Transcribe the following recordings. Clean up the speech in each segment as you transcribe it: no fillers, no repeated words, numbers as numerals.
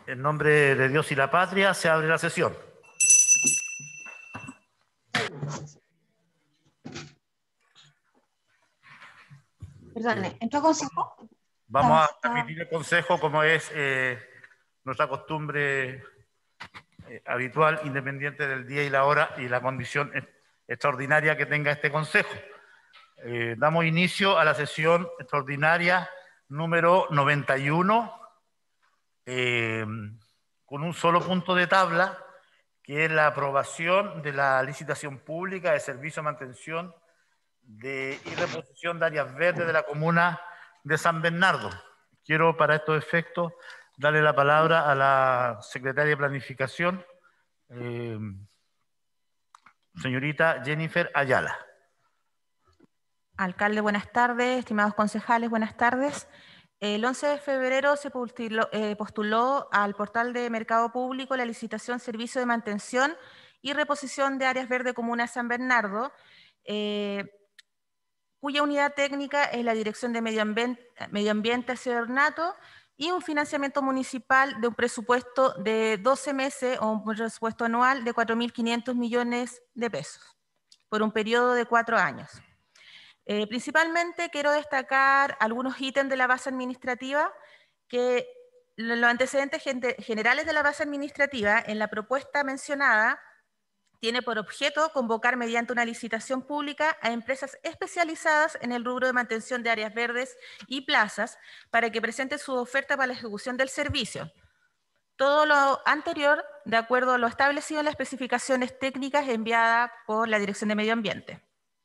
En nombre de Dios y la patria, se abre la sesión. Perdone, ¿entró a consejo? Vamos a transmitir el consejo como es nuestra costumbre habitual, independiente del día y la hora y la condición extraordinaria que tenga este consejo. Damos inicio a la sesión extraordinaria número 91, con un solo punto de tabla, que es la aprobación de la licitación pública de servicio de mantención y reposición de áreas verdes de la comuna de San Bernardo. Quiero, para estos efectos, darle la palabra a la secretaria de Planificación, señorita Jennifer Ayala. Alcalde, buenas tardes. Estimados concejales, buenas tardes. El 11 de febrero se postuló al portal de Mercado Público la licitación Servicio de Mantención y Reposición de Áreas Verdes Comuna San Bernardo, cuya unidad técnica es la Dirección de Medio Ambiente Aseo Ornato, y un financiamiento municipal de un presupuesto de 12 meses o un presupuesto anual de 4.500 millones de pesos por un periodo de 4 años. Principalmente quiero destacar algunos ítems de la base administrativa, que los antecedentes generales de la base administrativa en la propuesta mencionada tiene por objeto convocar mediante una licitación pública a empresas especializadas en el rubro de mantención de áreas verdes y plazas para que presenten su oferta para la ejecución del servicio. Todo lo anterior de acuerdo a lo establecido en las especificaciones técnicas enviadas por la Dirección de Medio Ambiente.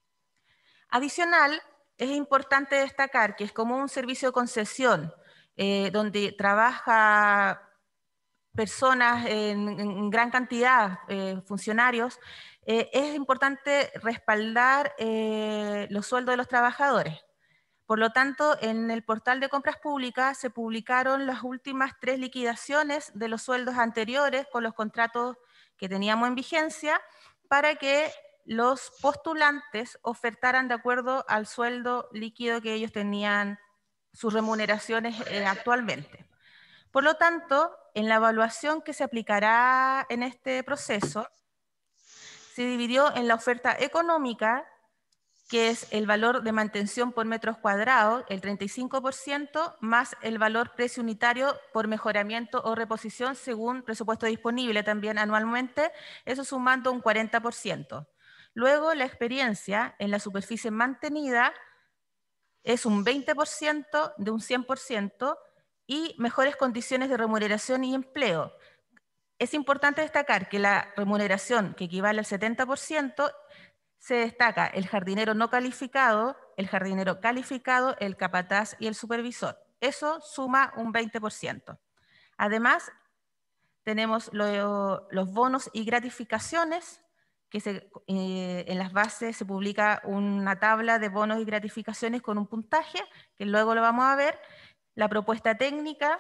Adicional, es importante destacar que es como un servicio de concesión donde trabaja personas en gran cantidad, funcionarios, es importante respaldar los sueldos de los trabajadores. Por lo tanto, en el portal de compras públicas se publicaron las últimas 3 liquidaciones de los sueldos anteriores con los contratos que teníamos en vigencia para que los postulantes ofertaran de acuerdo al sueldo líquido que ellos tenían, sus remuneraciones actualmente. Por lo tanto, en la evaluación que se aplicará en este proceso, se dividió en la oferta económica, que es el valor de mantención por metros cuadrados, el 35%, más el valor precio unitario por mejoramiento o reposición según presupuesto disponible también anualmente, eso sumando un 40%. Luego, la experiencia en la superficie mantenida es un 20% de un 100%, y mejores condiciones de remuneración y empleo. Es importante destacar que la remuneración, que equivale al 70%, se destaca el jardinero no calificado, el jardinero calificado, el capataz y el supervisor. Eso suma un 20%. Además, tenemos los bonos y gratificaciones, que en las bases se publica una tabla de bonos y gratificaciones con un puntaje, que luego lo vamos a ver. La propuesta técnica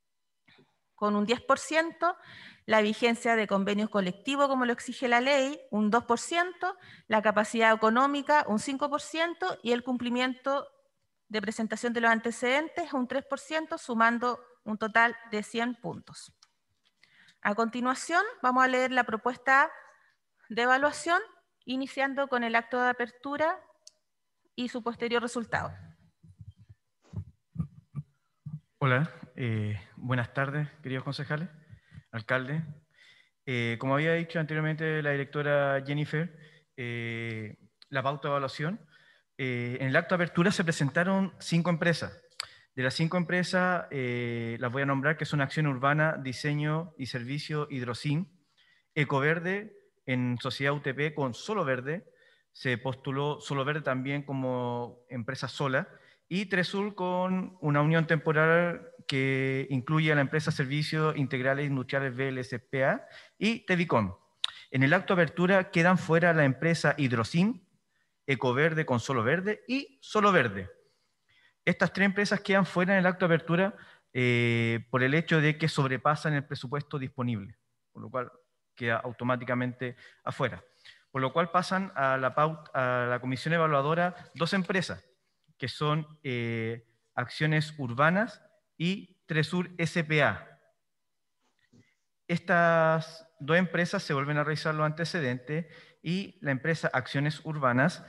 con un 10%, la vigencia de convenios colectivos como lo exige la ley, un 2%, la capacidad económica, un 5%, y el cumplimiento de presentación de los antecedentes, un 3%, sumando un total de 100 puntos. A continuación, vamos a leer la propuesta de evaluación, iniciando con el acto de apertura y su posterior resultado. Hola, buenas tardes, queridos concejales, alcalde. Como había dicho anteriormente la directora Jennifer, la pauta de evaluación, en el acto de apertura se presentaron 5 empresas. De las 5 empresas, las voy a nombrar, que son Acción Urbana, Diseño y Servicio Hidrocin, Ecoverde en Sociedad UTP con Solo Verde, se postuló Solo Verde también como empresa sola, y Tresur con una unión temporal que incluye a la empresa Servicios Integrales Industriales VLSPA y Tevicom. En el acto de apertura quedan fuera la empresa Hidrocin, Ecoverde con Solo Verde y Solo Verde. Estas 3 empresas quedan fuera en el acto de apertura por el hecho de que sobrepasan el presupuesto disponible, por lo cual queda automáticamente afuera. Por lo cual pasan a la comisión evaluadora 2 empresas, que son Acciones Urbanas y Tresur SPA. Estas dos empresas se vuelven a revisar los antecedentes y la empresa Acciones Urbanas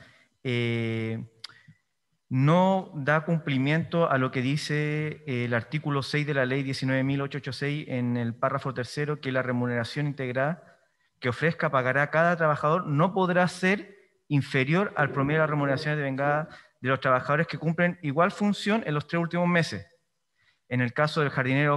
no da cumplimiento a lo que dice el artículo 6 de la ley 19.886 en el párrafo tercero, que la remuneración integrada que ofrezca pagará a cada trabajador no podrá ser inferior al promedio de las remuneraciones de vengada de los trabajadores que cumplen igual función en los 3 últimos meses. En el caso del jardinero,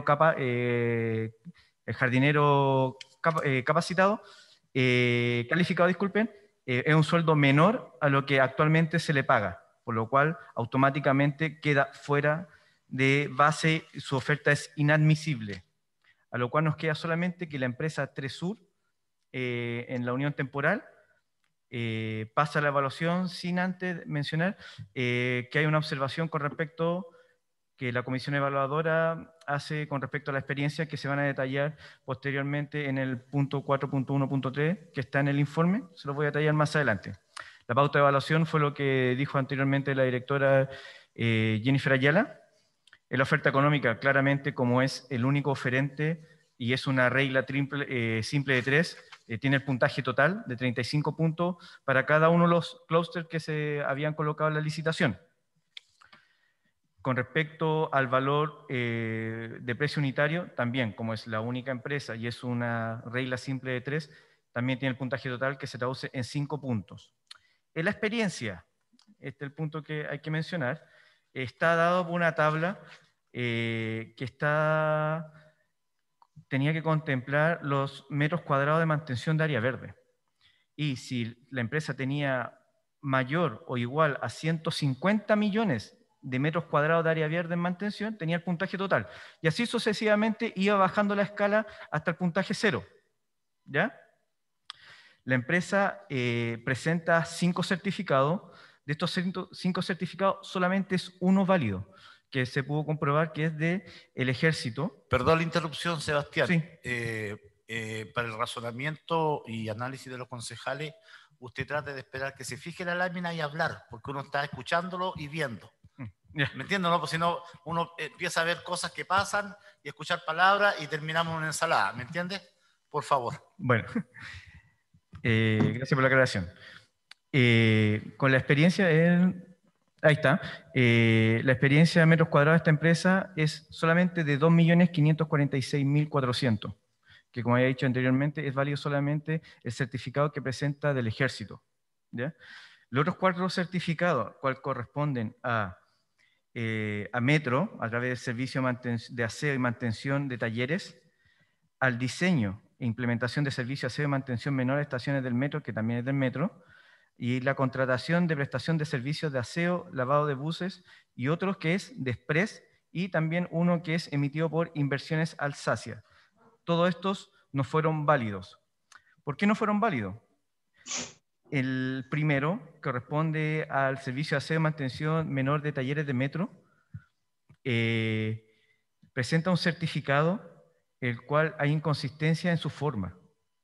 capacitado, calificado, disculpen, es un sueldo menor a lo que actualmente se le paga, por lo cual automáticamente queda fuera de base, su oferta es inadmisible, a lo cual nos queda solamente que la empresa Tresur, en la unión temporal, pasa la evaluación sin antes mencionar que hay una observación con respecto que la comisión evaluadora hace con respecto a la experiencia que se van a detallar posteriormente en el punto 4.1.3 que está en el informe, se lo voy a detallar más adelante. La pauta de evaluación fue lo que dijo anteriormente la directora Jennifer Ayala. En la oferta económica, claramente, como es el único oferente y es una regla simple de 3, tiene el puntaje total de 35 puntos para cada uno de los clústeres que se habían colocado en la licitación. Con respecto al valor de precio unitario, también, como es la única empresa y es una regla simple de 3, también tiene el puntaje total que se traduce en 5 puntos. En la experiencia, este es el punto que hay que mencionar, está dado por una tabla que tenía que contemplar los metros cuadrados de mantención de área verde. Y si la empresa tenía mayor o igual a 150 millones de metros cuadrados de área verde en mantención, tenía el puntaje total. Y así sucesivamente iba bajando la escala hasta el puntaje 0. ¿Ya? La empresa presenta 5 certificados. De estos 5 certificados, solamente es uno válido, que se pudo comprobar que es del Ejército. Perdón la interrupción, Sebastián. Sí. Para el razonamiento y análisis de los concejales, usted trate de esperar que se fije la lámina y hablar, porque uno está escuchándolo y viendo. Yeah. ¿Me entiendes? ¿No? Porque si no, uno empieza a ver cosas que pasan y escuchar palabras y terminamos en una ensalada. ¿Me entiendes? Por favor. Bueno, gracias por la aclaración. Con la experiencia, ahí está, la experiencia de metros cuadrados de esta empresa es solamente de 2.546.400, que como había dicho anteriormente, es válido solamente el certificado que presenta del Ejército. ¿Ya? Los otros 4 certificados, cuales corresponden a Metro, a través del servicio de aseo y mantención de talleres, al diseño e implementación de servicios de aseo y mantención menores de estaciones del metro, que también es del metro, y la contratación de prestación de servicios de aseo, lavado de buses, y otros que es de Express, y también uno que es emitido por Inversiones Alsacia. Todos estos no fueron válidos. ¿Por qué no fueron válidos? El primero corresponde al servicio de aseo y mantención menor de talleres de metro. Presenta un certificado el cual hay inconsistencia en su forma.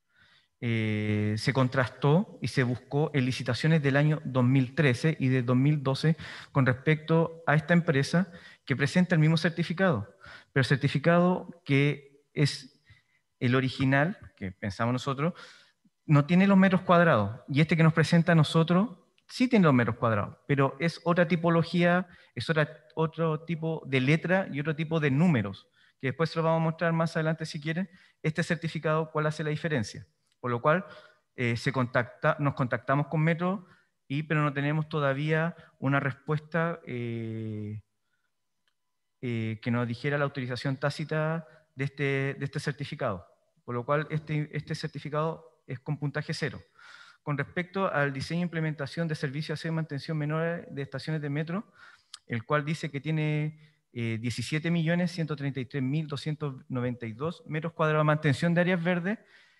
Se contrastó y se buscó en licitaciones del año 2013 y de 2012 con respecto a esta empresa que presenta el mismo certificado, pero el certificado que es el original, que pensamos nosotros, no tiene los metros cuadrados, y este que nos presenta a nosotros sí tiene los metros cuadrados, pero es otra tipología, es otro tipo de letra y otro tipo de números, que después se lo vamos a mostrar más adelante si quieren, este certificado, cuál hace la diferencia. Por lo cual nos contactamos con Metro, pero no tenemos todavía una respuesta que nos dijera la autorización tácita de este certificado. Por lo cual este certificado es con puntaje 0. Con respecto al diseño e implementación de servicios de aseo y mantención menores de estaciones de metro, el cual dice que tiene 17.133.292 metros cuadrados de mantención de áreas verdes,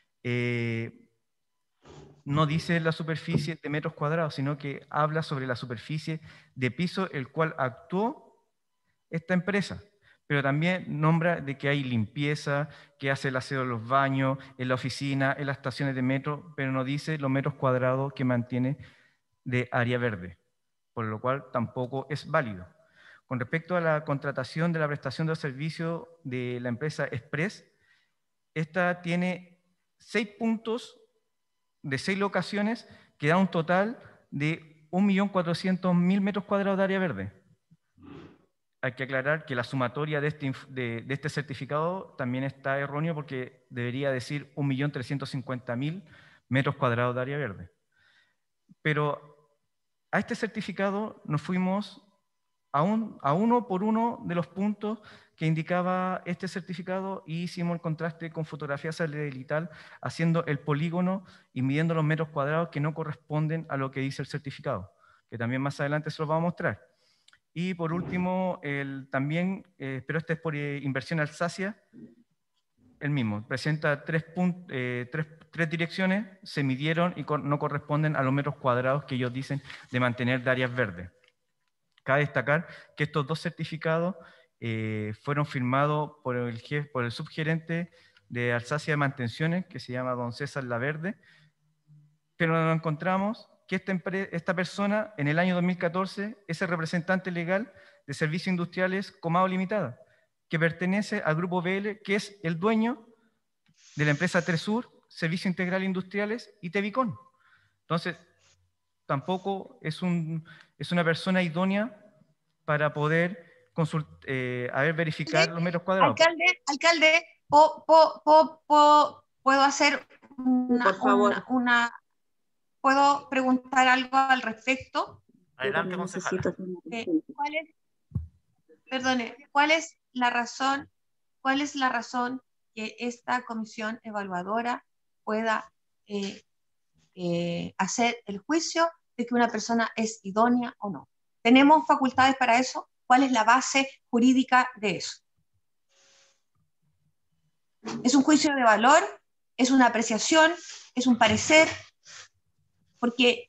no dice la superficie de metros cuadrados, sino que habla sobre la superficie de piso el cual actuó esta empresa. Pero también nombra de que hay limpieza, que hace el aseo de los baños, en la oficina, en las estaciones de metro, pero no dice los metros cuadrados que mantiene de área verde, por lo cual tampoco es válido. Con respecto a la contratación de la prestación de los servicios de la empresa Express, esta tiene 6 puntos de 6 locaciones que da un total de 1.400.000 metros cuadrados de área verde. Hay que aclarar que la sumatoria de este certificado también está erróneo porque debería decir 1.350.000 metros cuadrados de área verde. Pero a este certificado nos fuimos a uno por uno de los puntos que indicaba este certificado y hicimos el contraste con fotografía satelital haciendo el polígono y midiendo los metros cuadrados que no corresponden a lo que dice el certificado, que también más adelante se los vamos a mostrar. Y por último, también, pero este es por inversión Alsacia, el mismo, presenta tres direcciones, se midieron y no corresponden a los metros cuadrados que ellos dicen de mantener de áreas verdes. Cabe destacar que estos 2 certificados fueron firmados por el subgerente de Alsacia de Mantenciones, que se llama don César Laverde, pero nos encontramos que esta persona en el año 2014 es el representante legal de Servicios Industriales Comau Limitada, que pertenece al Grupo BL, que es el dueño de la empresa Tresur, Servicios Integrales Industriales y Tevicon. Entonces, tampoco es una persona idónea para poder verificar los metros cuadrados. Alcalde, ¿puedo hacer por favor. ¿Puedo preguntar algo al respecto? Adelante, concejala. ¿Cuál es la razón que esta comisión evaluadora pueda hacer el juicio de que una persona es idónea o no? ¿Tenemos facultades para eso? ¿Cuál es la base jurídica de eso? ¿Es un juicio de valor? ¿Es una apreciación? ¿Es un parecer? Porque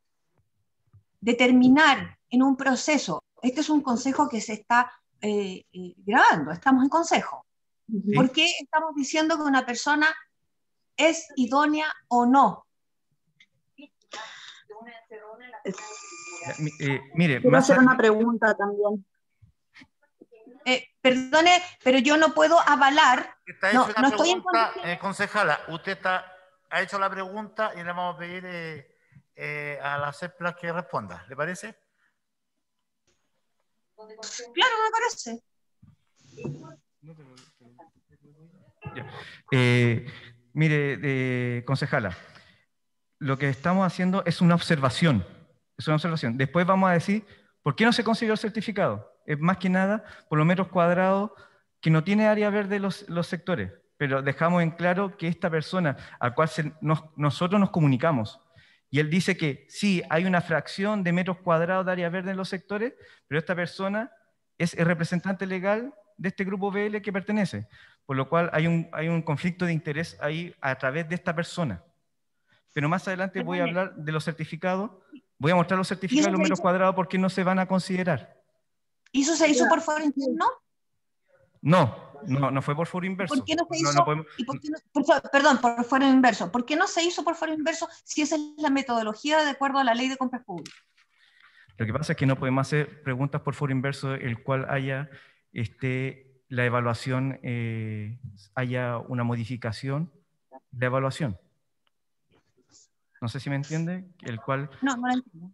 determinar en un proceso, este es un consejo que se está grabando, estamos en consejo. ¿Sí? ¿Por qué estamos diciendo que una persona es idónea o no? Mire, quiero hacer una pregunta también. Perdone, pero yo no puedo avalar. No estoy en concejala, usted ha hecho la pregunta y le vamos a pedir a la CEPLA que responda. ¿Le parece? Claro, me parece. Mire, concejala, lo que estamos haciendo es una observación. Es una observación. Después vamos a decir por qué no se consiguió el certificado. Es más que nada por los metros cuadrados que no tiene área verde los sectores. Pero dejamos en claro que esta persona al cual nosotros nos comunicamos, y él dice que sí, hay una fracción de metros cuadrados de área verde en los sectores, pero esta persona es el representante legal de este grupo BL que pertenece, por lo cual hay un conflicto de interés ahí a través de esta persona. Pero más adelante voy a hablar de los certificados, voy a mostrar los certificados de los metros cuadrados porque no se van a considerar. ¿Y eso se hizo por foro interno? No fue por foro inverso. ¿Por qué no se hizo? Perdón, por foro inverso. ¿Por qué no se hizo por foro inverso si esa es la metodología de acuerdo a la ley de compras públicas? Lo que pasa es que no podemos hacer preguntas por foro inverso el cual haya la evaluación, haya una modificación de evaluación. No sé si me entiende, el cual... No lo entiendo.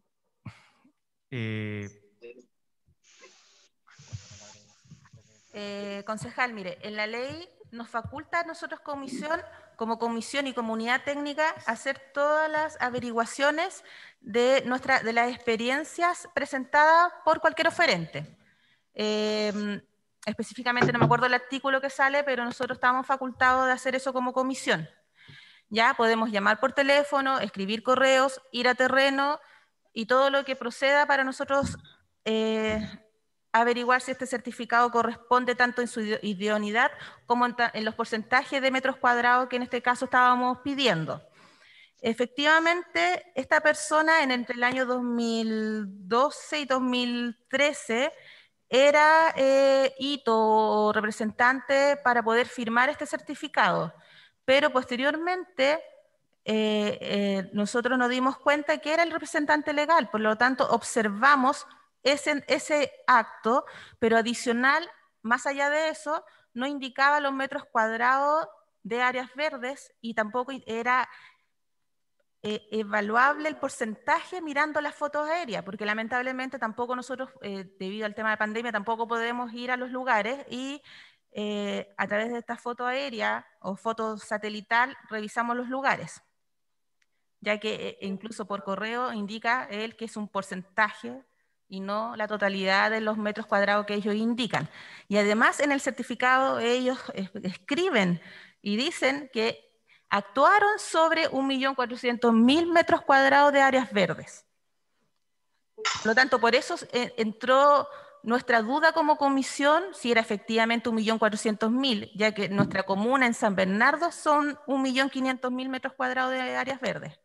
Concejal, mire, en la ley nos faculta a nosotros como comisión y comunidad técnica hacer todas las averiguaciones de las experiencias presentadas por cualquier oferente. Específicamente no me acuerdo el artículo que sale, pero nosotros estamos facultados de hacer eso como comisión. Ya podemos llamar por teléfono, escribir correos, ir a terreno y todo lo que proceda para nosotros averiguar si este certificado corresponde tanto en su idoneidad como en los porcentajes de metros cuadrados que en este caso estábamos pidiendo. Efectivamente, esta persona entre el año 2012 y 2013 era hito representante para poder firmar este certificado, pero posteriormente nosotros nos dimos cuenta que era el representante legal, por lo tanto observamos ese acto, pero adicional, más allá de eso, no indicaba los metros cuadrados de áreas verdes y tampoco era evaluable el porcentaje mirando las fotos aéreas, porque lamentablemente tampoco nosotros, debido al tema de pandemia, tampoco podemos ir a los lugares y a través de esta foto aérea o foto satelital revisamos los lugares, ya que incluso por correo indica él que es un porcentaje y no la totalidad de los metros cuadrados que ellos indican. Y además en el certificado ellos escriben y dicen que actuaron sobre 1.400.000 metros cuadrados de áreas verdes. Por lo tanto, por eso entró nuestra duda como comisión si era efectivamente 1.400.000, ya que nuestra comuna en San Bernardo son 1.500.000 metros cuadrados de áreas verdes.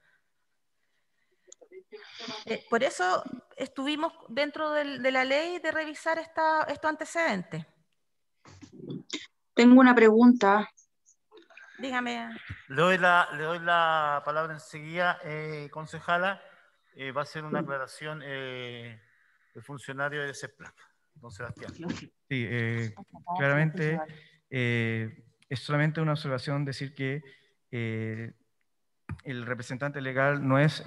Por eso estuvimos dentro de la ley de revisar estos antecedentes. Tengo una pregunta. Dígame. Le doy la palabra enseguida, concejala. Va a ser una aclaración el funcionario de CEPLAC, don Sebastián. Sí, claramente es solamente una observación decir que el representante legal no es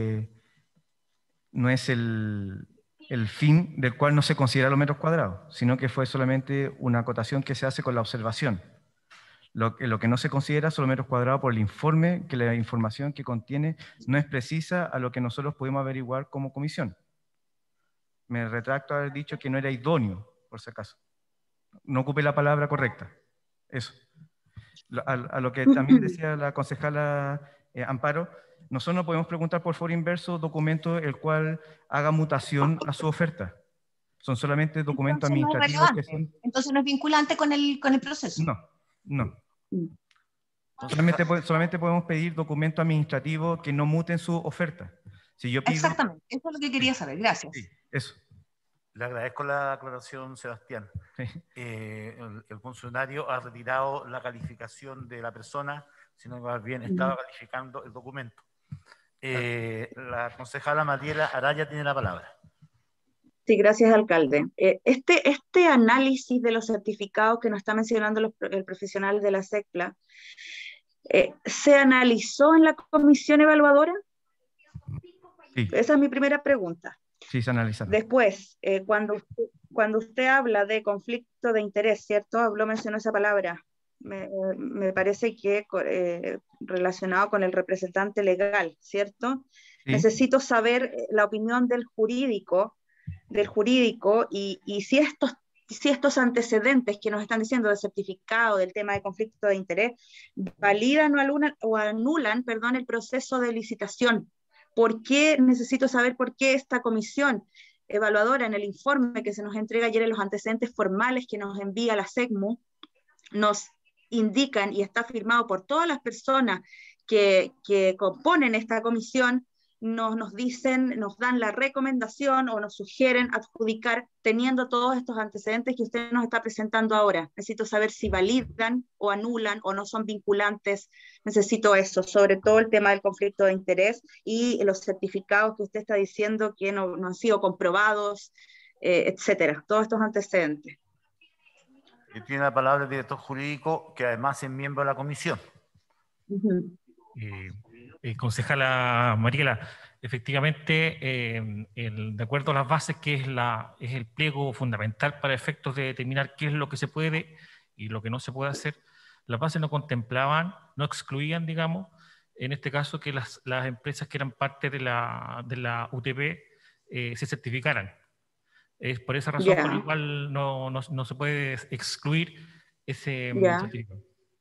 el fin del cual no se considera los metros cuadrados, sino que fue solamente una acotación que se hace con la observación. Lo que no se considera son los metros cuadrados por el informe, que la información que contiene no es precisa a lo que nosotros pudimos averiguar como comisión. Me retracto haber dicho que no era idóneo, por si acaso. No ocupé la palabra correcta. Eso. A lo que también decía la concejala Amparo, nosotros no podemos preguntar por foro inverso documentos el cual haga mutación a su oferta. Son solamente documentos administrativos que son... Entonces no es vinculante con el proceso. No. Solamente podemos pedir documentos administrativos que no muten su oferta. Si yo pido... Exactamente, eso es lo que quería saber, gracias. Sí, eso. Le agradezco la aclaración, Sebastián. Sí. El funcionario ha retirado la calificación de la persona, sino que más bien estaba calificando el documento. La concejala Mariela Araya tiene la palabra. Sí, gracias, alcalde. Este análisis de los certificados que nos está mencionando el profesional de la CEPLAC, ¿se analizó en la comisión evaluadora? Sí. Esa es mi primera pregunta. Sí, se analizaron. Después, cuando usted habla de conflicto de interés, ¿cierto? Mencionó esa palabra. Me parece que relacionado con el representante legal, ¿cierto? Sí. Necesito saber la opinión del jurídico y si estos antecedentes que nos están diciendo del certificado, del tema de conflicto de interés, validan o anulan, el proceso de licitación. ¿Por qué? Necesito saber por qué esta comisión evaluadora en el informe que se nos entrega ayer en los antecedentes formales que nos envía la SECMU, nos indican y está firmado por todas las personas que componen esta comisión, nos dicen, nos dan la recomendación o nos sugieren adjudicar teniendo todos estos antecedentes que usted nos está presentando ahora. Necesito saber si validan o anulan o no son vinculantes. Necesito eso, sobre todo el tema del conflicto de interés y los certificados que usted está diciendo que no han sido comprobados, etcétera. Todos estos antecedentes. Tiene la palabra el director jurídico, que además es miembro de la comisión. Concejala Mariela, efectivamente, de acuerdo a las bases, que es el pliego fundamental para efectos de determinar qué es lo que se puede y lo que no se puede hacer, las bases no contemplaban, no excluían, digamos, en este caso, que las empresas que eran parte de la UTP se certificaran. Es por esa razón por la cual no se puede excluir ese certificado.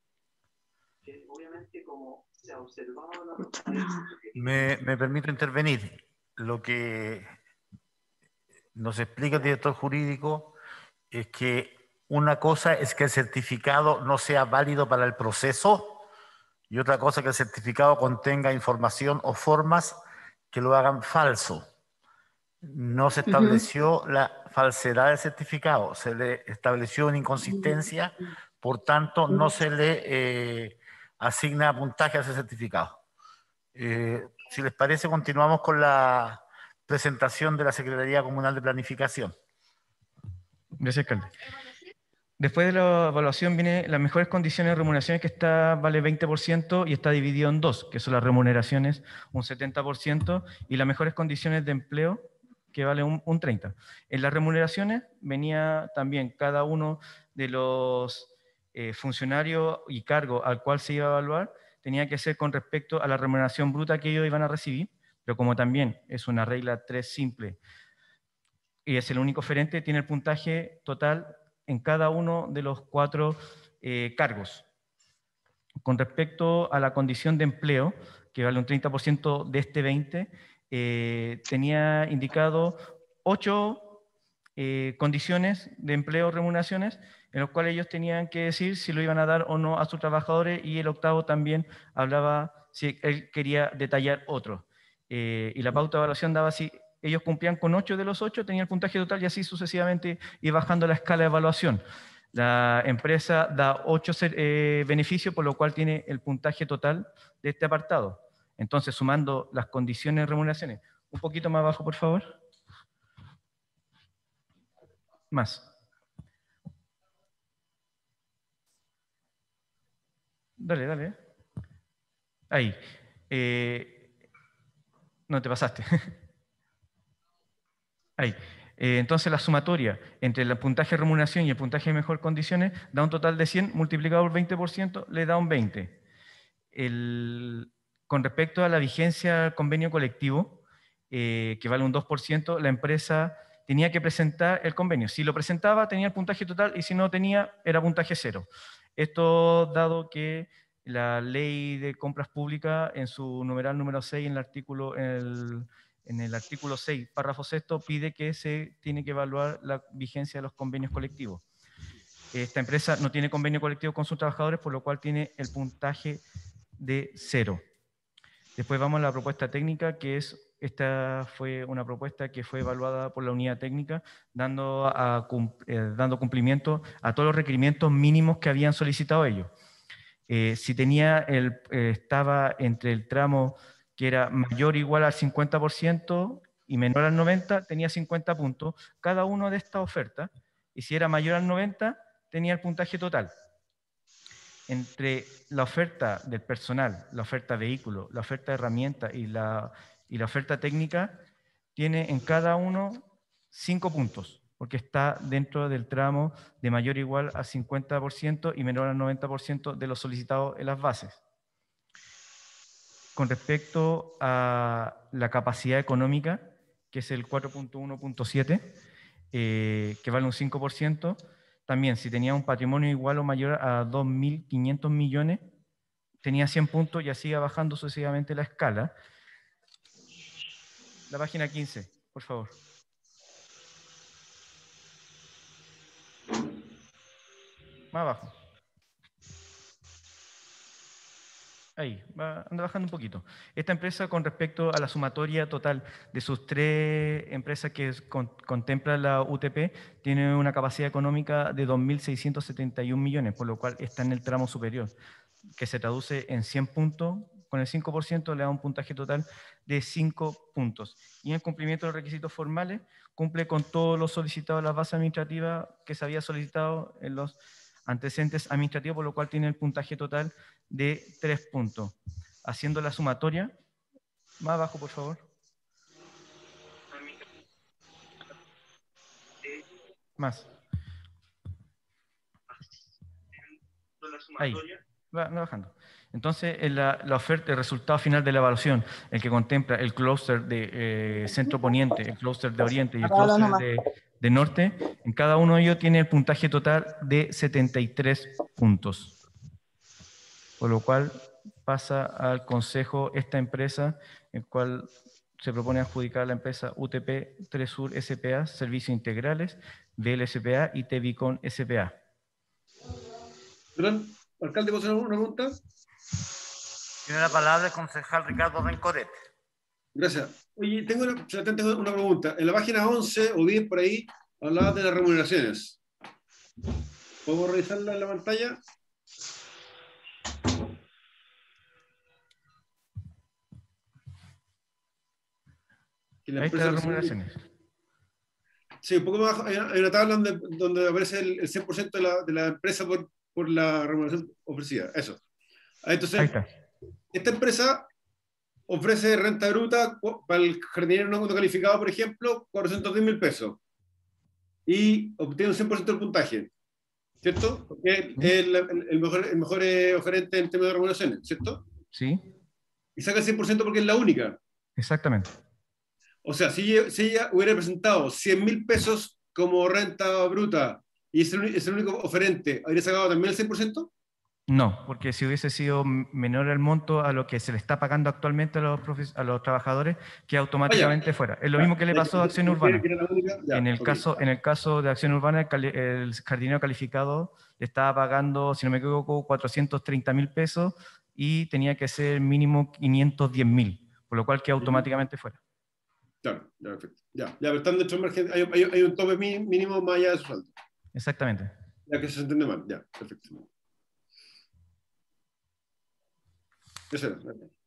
Me permito intervenir. Lo que nos explica el director jurídico es que una cosa es que el certificado no sea válido para el proceso y otra cosa que el certificado contenga información o formas que lo hagan falso. No se estableció la falsedad del certificado, se le estableció una inconsistencia, por tanto no se le asigna puntaje a ese certificado. Si les parece, continuamos con la presentación de la Secretaría Comunal de Planificación. Gracias, alcalde. Después de la evaluación viene las mejores condiciones de remuneraciones, que vale 20% y está dividido en dos, que son las remuneraciones un 70% y las mejores condiciones de empleo, que vale un 30%. En las remuneraciones venía también cada uno de los funcionarios y cargos al cual se iba a evaluar, tenía que ser con respecto a la remuneración bruta que ellos iban a recibir, pero como también es una regla 3 simple y es el único oferente, tiene el puntaje total en cada uno de los 4 cargos. Con respecto a la condición de empleo, que vale un 30% de este 20%, tenía indicado 8 condiciones de empleo, remuneraciones, en los cuales ellos tenían que decir si lo iban a dar o no a sus trabajadores, y el octavo también hablaba si él quería detallar otro. Y la pauta de evaluación daba si ellos cumplían con 8 de los 8, tenían el puntaje total y así sucesivamente iba bajando la escala de evaluación. La empresa da 8 beneficios, por lo cual tiene el puntaje total de este apartado. Entonces, sumando las condiciones de remuneraciones, un poquito más abajo, por favor. Más. Dale, dale. Ahí. No te pasaste. Ahí. Entonces la sumatoria entre el puntaje de remuneración y el puntaje de mejor condiciones da un total de 100 multiplicado por 20%, le da un 20. Con respecto a la vigencia del convenio colectivo, que vale un 2%, la empresa tenía que presentar el convenio. Si lo presentaba, tenía el puntaje total, y si no tenía, era puntaje cero. Esto dado que la ley de compras públicas, en su numeral número 6, en el artículo 6, párrafo sexto, pide que se tiene que evaluar la vigencia de los convenios colectivos. Esta empresa no tiene convenio colectivo con sus trabajadores, por lo cual tiene el puntaje de 0. Después vamos a la propuesta técnica, que esta fue una propuesta que fue evaluada por la unidad técnica, dando cumplimiento a todos los requerimientos mínimos que habían solicitado ellos. Si estaba entre el tramo que era mayor o igual al 50% y menor al 90%, tenía 50 puntos cada uno de estas ofertas, y si era mayor al 90%, tenía el puntaje total. Entre la oferta del personal, la oferta vehículo, la oferta de herramientas y la oferta técnica, tiene en cada uno 5 puntos, porque está dentro del tramo de mayor o igual a 50% y menor al 90% de los solicitados en las bases. Con respecto a la capacidad económica, que es el 4.1.7, que vale un 5%, también si tenía un patrimonio igual o mayor a 2.500 millones, tenía 100 puntos y así iba bajando sucesivamente la escala. La página 15, por favor. Más abajo. Ahí, anda bajando un poquito. Esta empresa, con respecto a la sumatoria total de sus 3 empresas que contempla la UTP, tiene una capacidad económica de 2.671 millones, por lo cual está en el tramo superior, que se traduce en 100 puntos. Con el 5% le da un puntaje total de 5 puntos. Y en cumplimiento de los requisitos formales, cumple con todos los solicitados de la base administrativa que se había solicitado en los antecedentes administrativos, por lo cual tiene el puntaje total de 3 puntos. Haciendo la sumatoria, más abajo, por favor. Más. Ahí, va bajando. Entonces, la oferta, el resultado final de la evaluación, el que contempla el clúster de Centro Poniente, el clúster de Oriente y el clúster de Norte, en cada uno de ellos tiene el puntaje total de 73 puntos. Por lo cual pasa al Consejo esta empresa, el cual se propone adjudicar a la empresa UTP Tresur S.p.A., Servicios Integrales, BL.S.p.A. y Tevicon S.p.A. Perdón, alcalde, ¿puedo hacer una pregunta? Tiene la palabra el concejal Ricardo Bencoret. Gracias. Oye, tengo una pregunta. En la página 11, o bien por ahí, hablaba de las remuneraciones. ¿Podemos revisarla en la pantalla? Ahí están las remuneraciones. Sí, un poco más abajo hay una tabla donde aparece el 100% de la empresa por la remuneración ofrecida. Eso. Entonces, Ahí está. esta empresa ofrece renta bruta para el jardinero no calificado, por ejemplo, 410.000 pesos. Y obtiene un 100% del puntaje, ¿cierto? Porque es el mejor oferente en términos de remuneraciones, ¿cierto? Sí, Y saca el 100% porque es la única. exactamente. O sea, si ella hubiera presentado 100.000 pesos como renta bruta y es el único oferente, ¿habría sacado también el 100%? No, porque si hubiese sido menor el monto a lo que se le está pagando actualmente a los trabajadores, que automáticamente fuera. Es lo mismo que le pasó a Acción Urbana. En el caso de Acción Urbana, el jardinero calificado le estaba pagando, si no me equivoco, 430.000 pesos y tenía que ser mínimo 510.000, por lo cual que automáticamente fuera. Claro, ya, perfecto. Ya, pero están dentro del margen, hay un tope mínimo más allá de su saldo. Exactamente. Ya que se entiende mal, ya, perfecto. Eso era.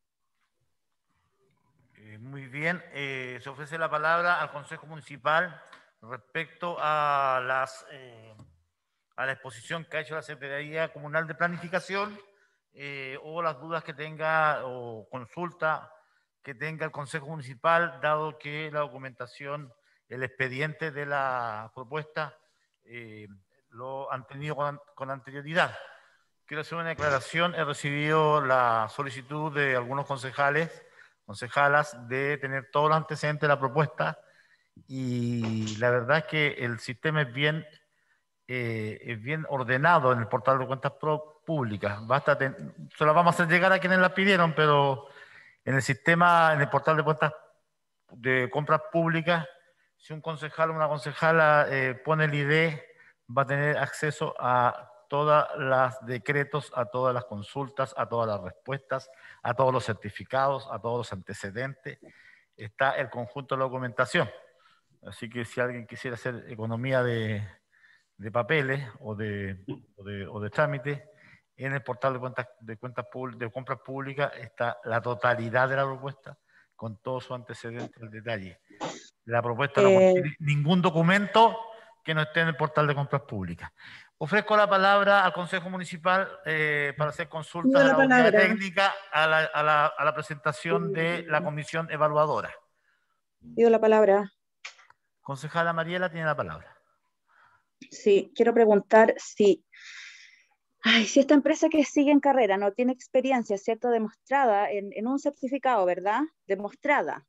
Muy bien, se ofrece la palabra al Consejo Municipal respecto a la exposición que ha hecho la Secretaría Comunal de Planificación o las dudas que tenga o consulta que tenga el Consejo Municipal, dado que la documentación, el expediente de la propuesta lo han tenido con anterioridad. Quiero hacer una declaración. He recibido la solicitud de algunos concejalas, de tener todos los antecedentes de la propuesta y la verdad es que el sistema es bien ordenado en el portal de cuentas públicas. Se la vamos a hacer llegar a quienes la pidieron, pero en el sistema, en el portal de cuentas de compras públicas, si un concejal o una concejala pone el ID, va a tener acceso a todos los decretos, a todas las consultas, a todas las respuestas, a todos los certificados, a todos los antecedentes. Está el conjunto de la documentación. Así que si alguien quisiera hacer economía de papeles o de trámites, en el portal de compras públicas está la totalidad de la propuesta con todos sus antecedentes en detalle. La propuesta no contiene ningún documento que no esté en el portal de compras públicas. Ofrezco la palabra al Consejo Municipal para hacer consultas a la unidad técnica a la presentación de la comisión evaluadora. Pido la palabra. Concejala Mariela tiene la palabra. Sí, quiero preguntar si esta empresa que sigue en carrera no tiene experiencia, ¿cierto? Demostrada en un certificado, ¿verdad? Demostrada.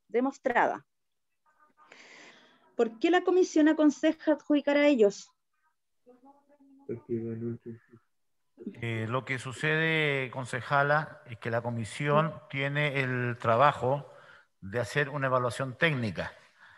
¿Por qué la comisión aconseja adjudicar a ellos? Lo que sucede, concejala, es que la comisión tiene el trabajo de hacer una evaluación técnica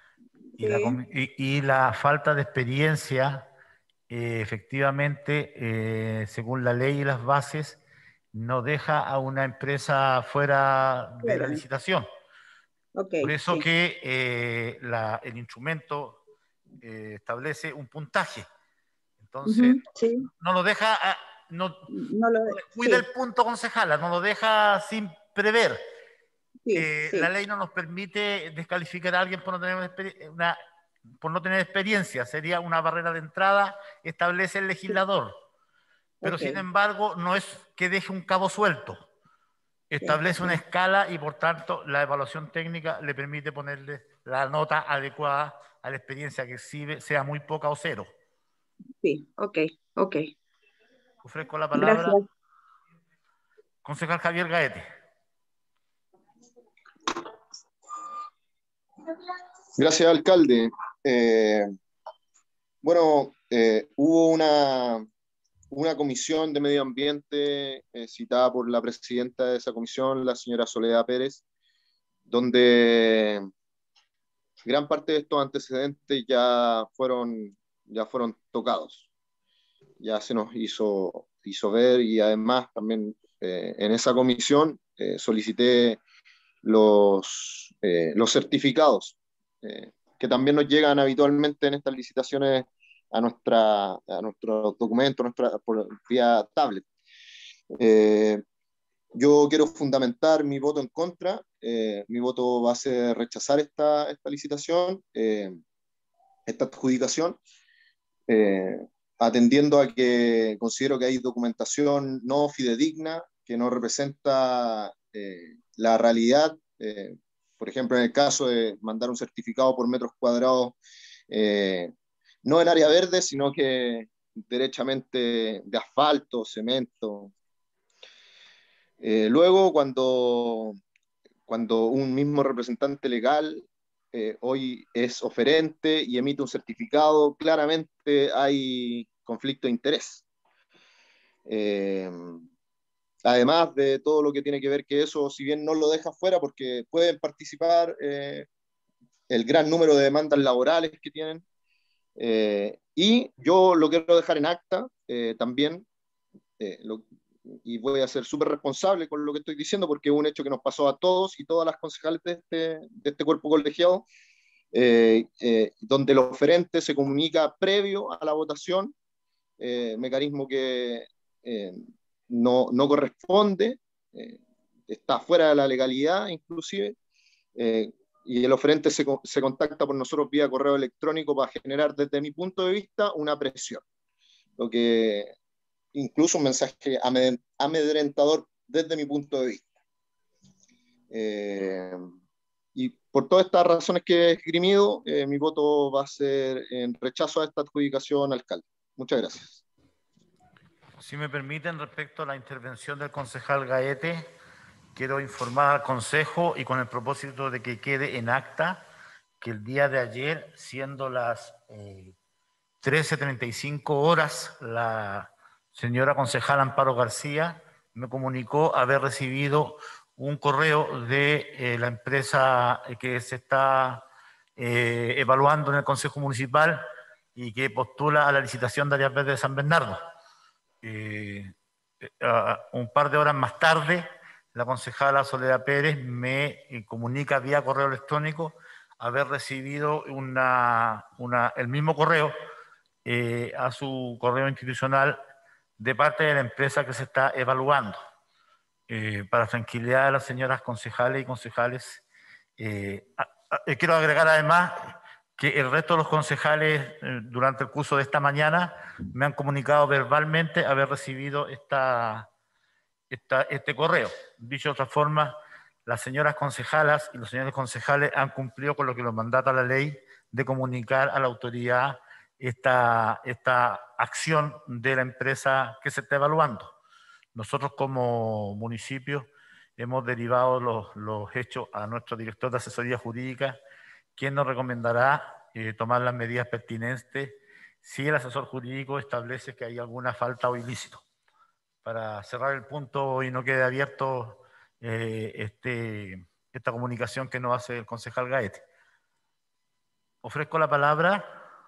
y la falta de experiencia, efectivamente, según la ley y las bases, no deja a una empresa fuera de la licitación. Por eso que el instrumento establece un puntaje. Entonces, no lo deja, cuida el punto, concejala, no lo deja sin prever. La ley no nos permite descalificar a alguien por no tener experiencia, sería una barrera de entrada, establece el legislador. Pero sin embargo, no es que deje un cabo suelto. Establece una escala y por tanto la evaluación técnica le permite ponerle la nota adecuada a la experiencia que exhibe, sea muy poca o cero. Sí, ok. Ofrezco la palabra. Gracias. Concejal Javier Gaete. Gracias, alcalde. Hubo una comisión de medio ambiente citada por la presidenta de esa comisión, la señora Soledad Pérez, donde gran parte de estos antecedentes ya fueron tocados. Ya se nos hizo ver y además también en esa comisión solicité los certificados que también nos llegan habitualmente en estas licitaciones a nuestro documento, por vía tablet. Yo quiero fundamentar mi voto en contra. Mi voto va a ser rechazar esta licitación. esta adjudicación, atendiendo a que considero que hay documentación no fidedigna, que no representa la realidad. Por ejemplo, en el caso de mandar un certificado por metros cuadrados, no en área verde, sino que derechamente de asfalto, cemento. Luego, cuando un mismo representante legal hoy es oferente y emite un certificado, claramente hay conflicto de interés. Además de todo lo que tiene que ver que eso, si bien no lo deja fuera, porque pueden participar el gran número de demandas laborales que tienen, y yo lo quiero dejar en acta también, y voy a ser súper responsable con lo que estoy diciendo, porque es un hecho que nos pasó a todos y todas las concejales de este cuerpo colegiado, donde el oferente se comunica previo a la votación, mecanismo que no corresponde, está fuera de la legalidad inclusive, y el oferente se contacta por nosotros vía correo electrónico para generar, desde mi punto de vista, una presión. Lo que incluso un mensaje amedrentador desde mi punto de vista. Y por todas estas razones que he esgrimido, mi voto va a ser en rechazo a esta adjudicación, alcalde. Muchas gracias. Si me permiten, respecto a la intervención del concejal Gaete, quiero informar al Consejo, y con el propósito de que quede en acta, que el día de ayer, siendo las 13:35 horas, la señora concejal Amparo García me comunicó haber recibido un correo de la empresa que se está evaluando en el Consejo Municipal y que postula a la licitación de áreas verdes de San Bernardo. Un par de horas más tarde, la concejala Soledad Pérez me comunica vía correo electrónico haber recibido el mismo correo a su correo institucional de parte de la empresa que se está evaluando. Para tranquilidad de las señoras concejales y concejales, quiero agregar además que el resto de los concejales durante el curso de esta mañana me han comunicado verbalmente haber recibido este correo. Dicho de otra forma, las señoras concejalas y los señores concejales han cumplido con lo que los mandata la ley de comunicar a la autoridad esta acción de la empresa que se está evaluando. Nosotros como municipio hemos derivado los hechos a nuestro director de asesoría jurídica, quien nos recomendará tomar las medidas pertinentes si el asesor jurídico establece que hay alguna falta o ilícito. Para cerrar el punto y no quede abierto esta comunicación que nos hace el concejal Gaete. Ofrezco la palabra.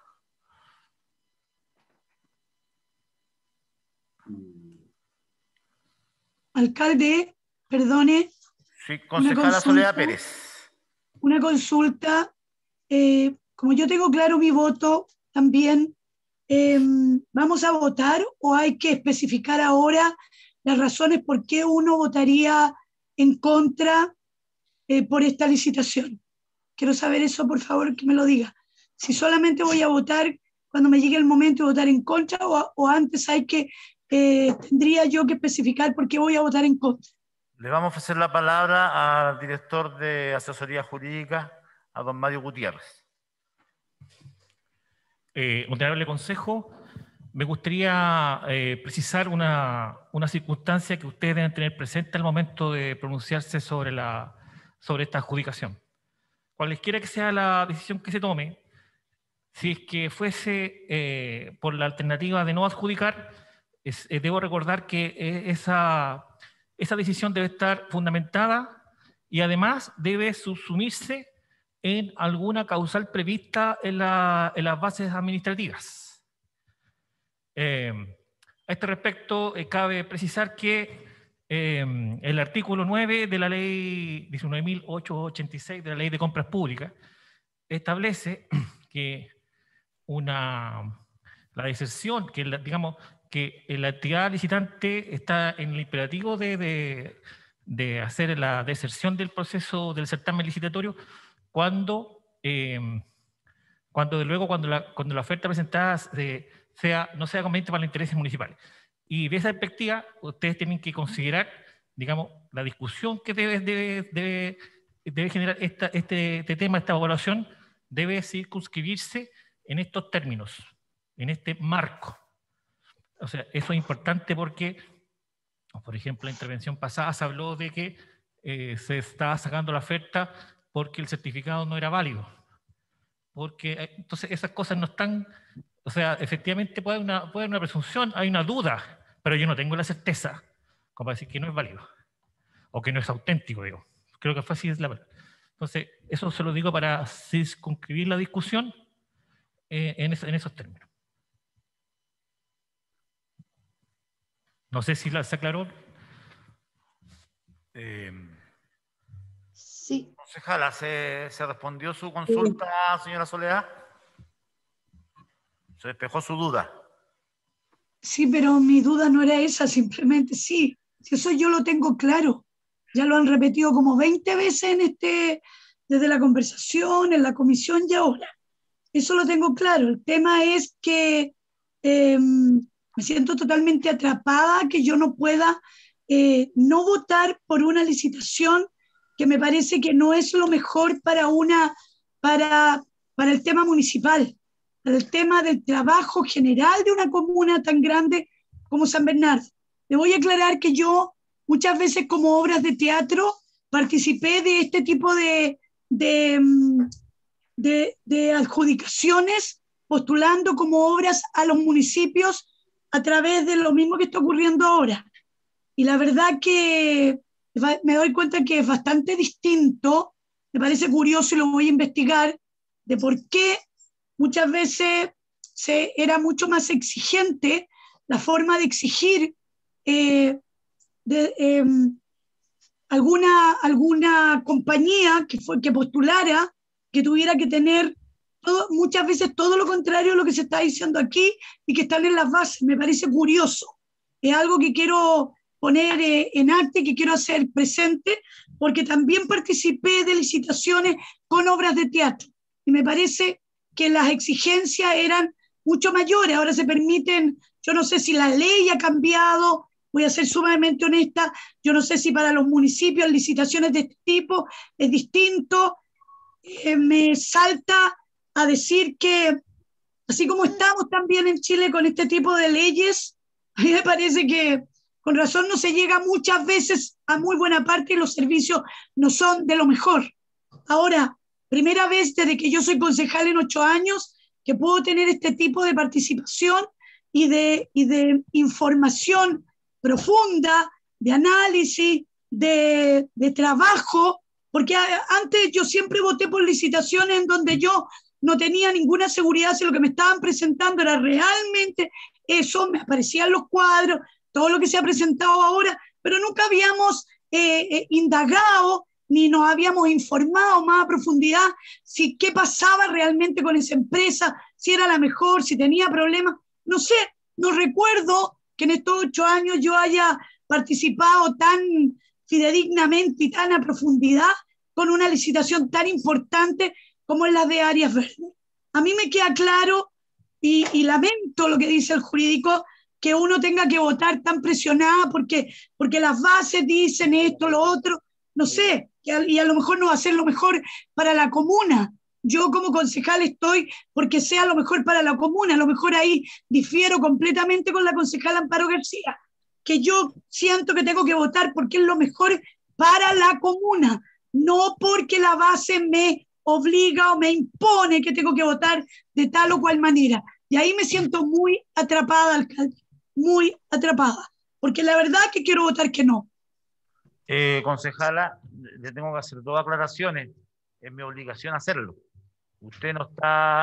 Alcalde, perdone. Sí, concejala Soledad Pérez. Una consulta. Como yo tengo claro mi voto también, ¿vamos a votar o hay que especificar ahora las razones por qué uno votaría en contra por esta licitación? Quiero saber eso, por favor, que me lo diga. Si solamente voy a votar cuando me llegue el momento de votar en contra o antes tendría yo que especificar por qué voy a votar en contra. Le vamos a ofrecer la palabra al director de asesoría jurídica, a don Mario Gutiérrez. Honorable Consejo, me gustaría precisar una circunstancia que ustedes deben tener presente al momento de pronunciarse sobre esta adjudicación. Cualesquiera que sea la decisión que se tome, si es que fuese por la alternativa de no adjudicar, debo recordar que esa decisión debe estar fundamentada y además debe subsumirse en alguna causal prevista en las bases administrativas. A este respecto, cabe precisar que el artículo 9 de la ley 19.886 de la Ley de Compras Públicas establece que la deserción, que la entidad licitante está en el imperativo de hacer la deserción del proceso del certamen licitatorio cuando cuando luego cuando la oferta presentada no sea conveniente para los intereses municipales. Y de esa perspectiva, ustedes tienen que considerar, digamos, la discusión que debe generar este tema, esta evaluación, debe circunscribirse en estos términos, en este marco. O sea, eso es importante porque, por ejemplo, en la intervención pasada se habló de que se estaba sacando la oferta porque el certificado no era válido. Porque entonces esas cosas no están, o sea, efectivamente puede haber una presunción, hay una duda, pero yo no tengo la certeza como para decir que no es válido o que no es auténtico, digo. Creo que fue así la verdad. Entonces, eso se lo digo para circunscribir la discusión en esos términos. No sé si se aclaró. Sí. Concejala, ¿se respondió su consulta, señora Soledad? ¿Se despejó su duda? Sí, pero mi duda no era esa, simplemente sí. Si eso yo lo tengo claro. Ya lo han repetido como 20 veces desde la conversación, en la comisión y ahora. Eso lo tengo claro. El tema es que me siento totalmente atrapada, que yo no pueda no votar por una licitación que me parece que no es lo mejor para el tema municipal, para el tema del trabajo general de una comuna tan grande como San Bernardo. Le voy a aclarar que yo muchas veces como obras de teatro participé de este tipo de adjudicaciones, postulando como obras a los municipios a través de lo mismo que está ocurriendo ahora. Y la verdad que me doy cuenta que es bastante distinto, me parece curioso y lo voy a investigar, de por qué muchas veces era mucho más exigente la forma de exigir alguna compañía que postulara, que tuviera que tener muchas veces todo lo contrario a lo que se está diciendo aquí y que están en las bases. Me parece curioso. Es algo que quiero poner en acta y que quiero hacer presente, porque también participé de licitaciones con obras de teatro y me parece que las exigencias eran mucho mayores. Ahora se permiten, yo no sé si la ley ha cambiado, voy a ser sumamente honesta, yo no sé si para los municipios licitaciones de este tipo es distinto. Me salta a decir que así como estamos también en Chile con este tipo de leyes, a mí me parece que con razón no se llega muchas veces a muy buena parte y los servicios no son de lo mejor. Ahora, primera vez desde que yo soy concejal en 8 años que puedo tener este tipo de participación y de información profunda, de análisis, de trabajo, porque antes yo siempre voté por licitaciones en donde yo no tenía ninguna seguridad si lo que me estaban presentando era realmente eso, me aparecían los cuadros, todo lo que se ha presentado ahora, pero nunca habíamos indagado ni nos habíamos informado más a profundidad si qué pasaba realmente con esa empresa, si era la mejor, si tenía problemas. No sé, no recuerdo que en estos 8 años yo haya participado tan fidedignamente y tan a profundidad con una licitación tan importante como es la de áreas verdes. A mí me queda claro y lamento lo que dice el jurídico, que uno tenga que votar tan presionada porque las bases dicen esto, lo otro, no sé, y a lo mejor no va a ser lo mejor para la comuna. Yo como concejal estoy porque sea lo mejor para la comuna, a lo mejor ahí difiero completamente con la concejala Amparo García, que yo siento que tengo que votar porque es lo mejor para la comuna, no porque la base me obliga o me impone que tengo que votar de tal o cual manera. Y ahí me siento muy atrapada, alcalde, muy atrapada, porque la verdad es que quiero votar que no. Concejala, le tengo que hacer 2 aclaraciones, es mi obligación hacerlo. Usted no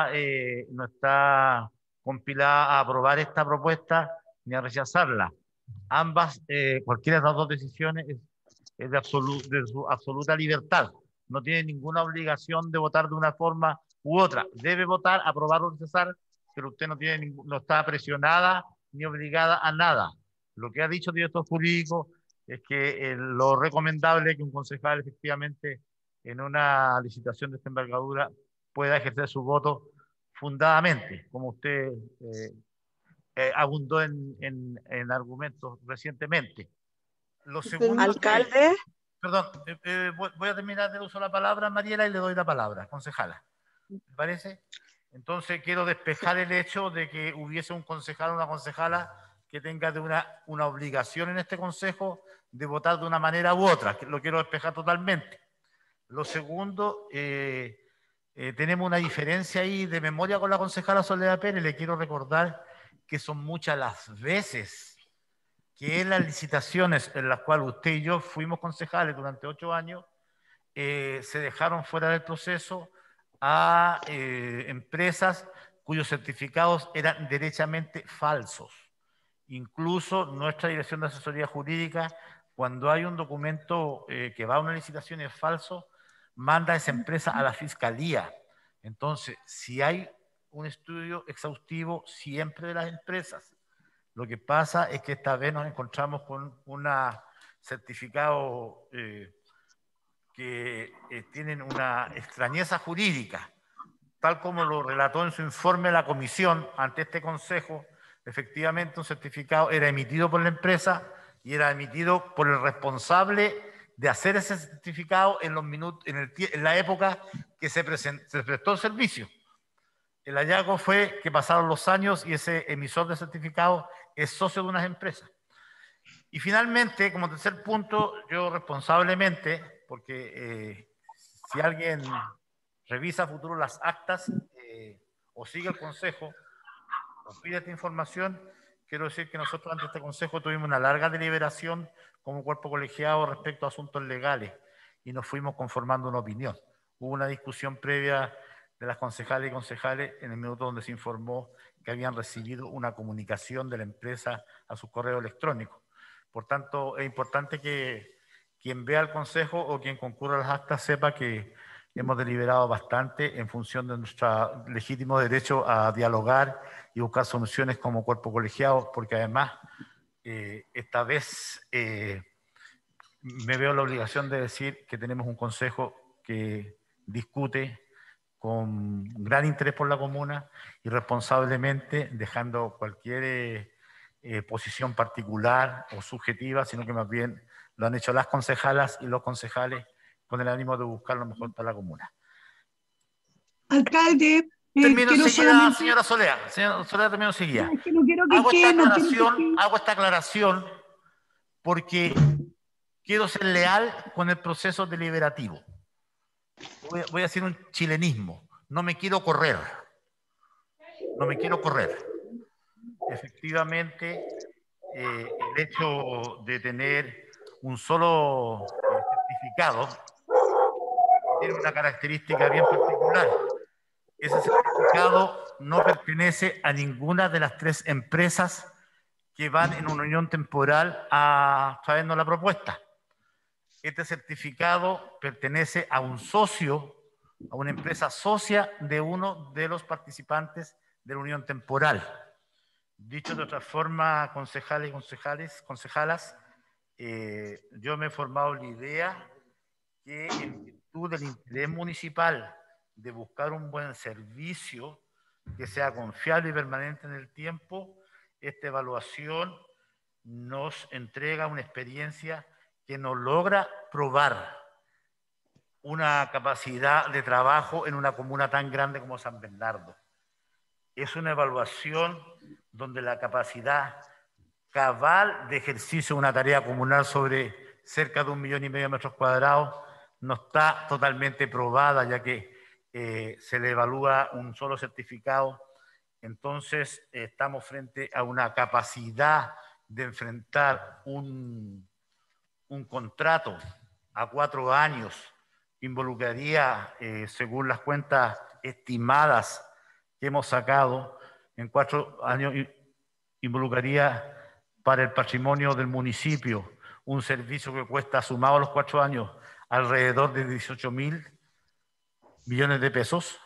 está compilada a aprobar esta propuesta ni a rechazarla. Ambas, cualquiera de las 2 decisiones es de su absoluta libertad. No tiene ninguna obligación de votar de una forma u otra. Debe votar, aprobar o rechazar, pero usted no está presionada ni obligada a nada. Lo que ha dicho el director jurídico es que lo recomendable es que un concejal efectivamente en una licitación de esta envergadura pueda ejercer su voto fundadamente, como usted abundó en argumentos recientemente. Lo segundo, alcalde. Perdón, voy a terminar de uso de la palabra, Mariela, y le doy la palabra, concejala. ¿Me parece? Entonces quiero despejar el hecho de que hubiese un concejal o una concejala que tenga una obligación en este consejo de votar de una manera u otra. Lo quiero despejar totalmente. Lo segundo, tenemos una diferencia ahí de memoria con la concejala Soledad Pérez. Le quiero recordar que son muchas las veces que en las licitaciones en las cuales usted y yo fuimos concejales durante 8 años, se dejaron fuera del proceso a empresas cuyos certificados eran derechamente falsos. Incluso nuestra Dirección de Asesoría Jurídica, cuando hay un documento que va a una licitación y es falso, manda a esa empresa a la fiscalía. Entonces, si hay un estudio exhaustivo siempre de las empresas, lo que pasa es que esta vez nos encontramos con un certificado que tienen una extrañeza jurídica, tal como lo relató en su informe la comisión ante este consejo. Efectivamente, un certificado era emitido por la empresa y era emitido por el responsable de hacer ese certificado en la época que se prestó el servicio. El hallazgo fue que pasaron los años y ese emisor de certificado es socio de unas empresas. Y finalmente, como tercer punto, yo responsablemente, porque si alguien revisa a futuro las actas o sigue el consejo o pide esta información, quiero decir que nosotros ante este consejo tuvimos una larga deliberación como cuerpo colegiado respecto a asuntos legales y nos fuimos conformando una opinión. Hubo una discusión previa de las concejales y concejales en el minuto donde se informó que habían recibido una comunicación de la empresa a su correo electrónico. Por tanto, es importante que quien vea el consejo o quien concurra a las actas sepa que hemos deliberado bastante en función de nuestro legítimo derecho a dialogar y buscar soluciones como cuerpo colegiado, porque además esta vez me veo la obligación de decir que tenemos un consejo que discute con gran interés por la comuna y responsablemente, dejando cualquier posición particular o subjetiva, sino que más bien lo han hecho las concejalas y los concejales con el ánimo de buscar lo mejor para la comuna. Alcalde, termino enseguida, solamente... señora Solea. Señora Solea, termino enseguida. Es que no quiero que hago esta aclaración porque quiero ser leal con el proceso deliberativo. Voy a hacer un chilenismo. No me quiero correr. No me quiero correr. Efectivamente, el hecho de tener un solo certificado tiene una característica bien particular. Ese certificado no pertenece a ninguna de las 3 empresas que van en una unión temporal a traernos la propuesta. Este certificado pertenece a un socio, a una empresa socia de uno de los participantes de la unión temporal. Dicho de otra forma, concejales y concejalas, yo me he formado la idea que en virtud del interés municipal de buscar un buen servicio que sea confiable y permanente en el tiempo, esta evaluación nos entrega una experiencia que nos logra probar una capacidad de trabajo en una comuna tan grande como San Bernardo. Es una evaluación donde la capacidad cabal de ejercicio de una tarea comunal sobre cerca de 1,5 millones de metros cuadrados no está totalmente probada, ya que se le evalúa un solo certificado. Entonces, estamos frente a una capacidad de enfrentar un contrato a 4 años que involucraría, según las cuentas estimadas que hemos sacado, en 4 años involucraría para el patrimonio del municipio un servicio que cuesta, sumado a los 4 años, alrededor de 18.000 millones de pesos.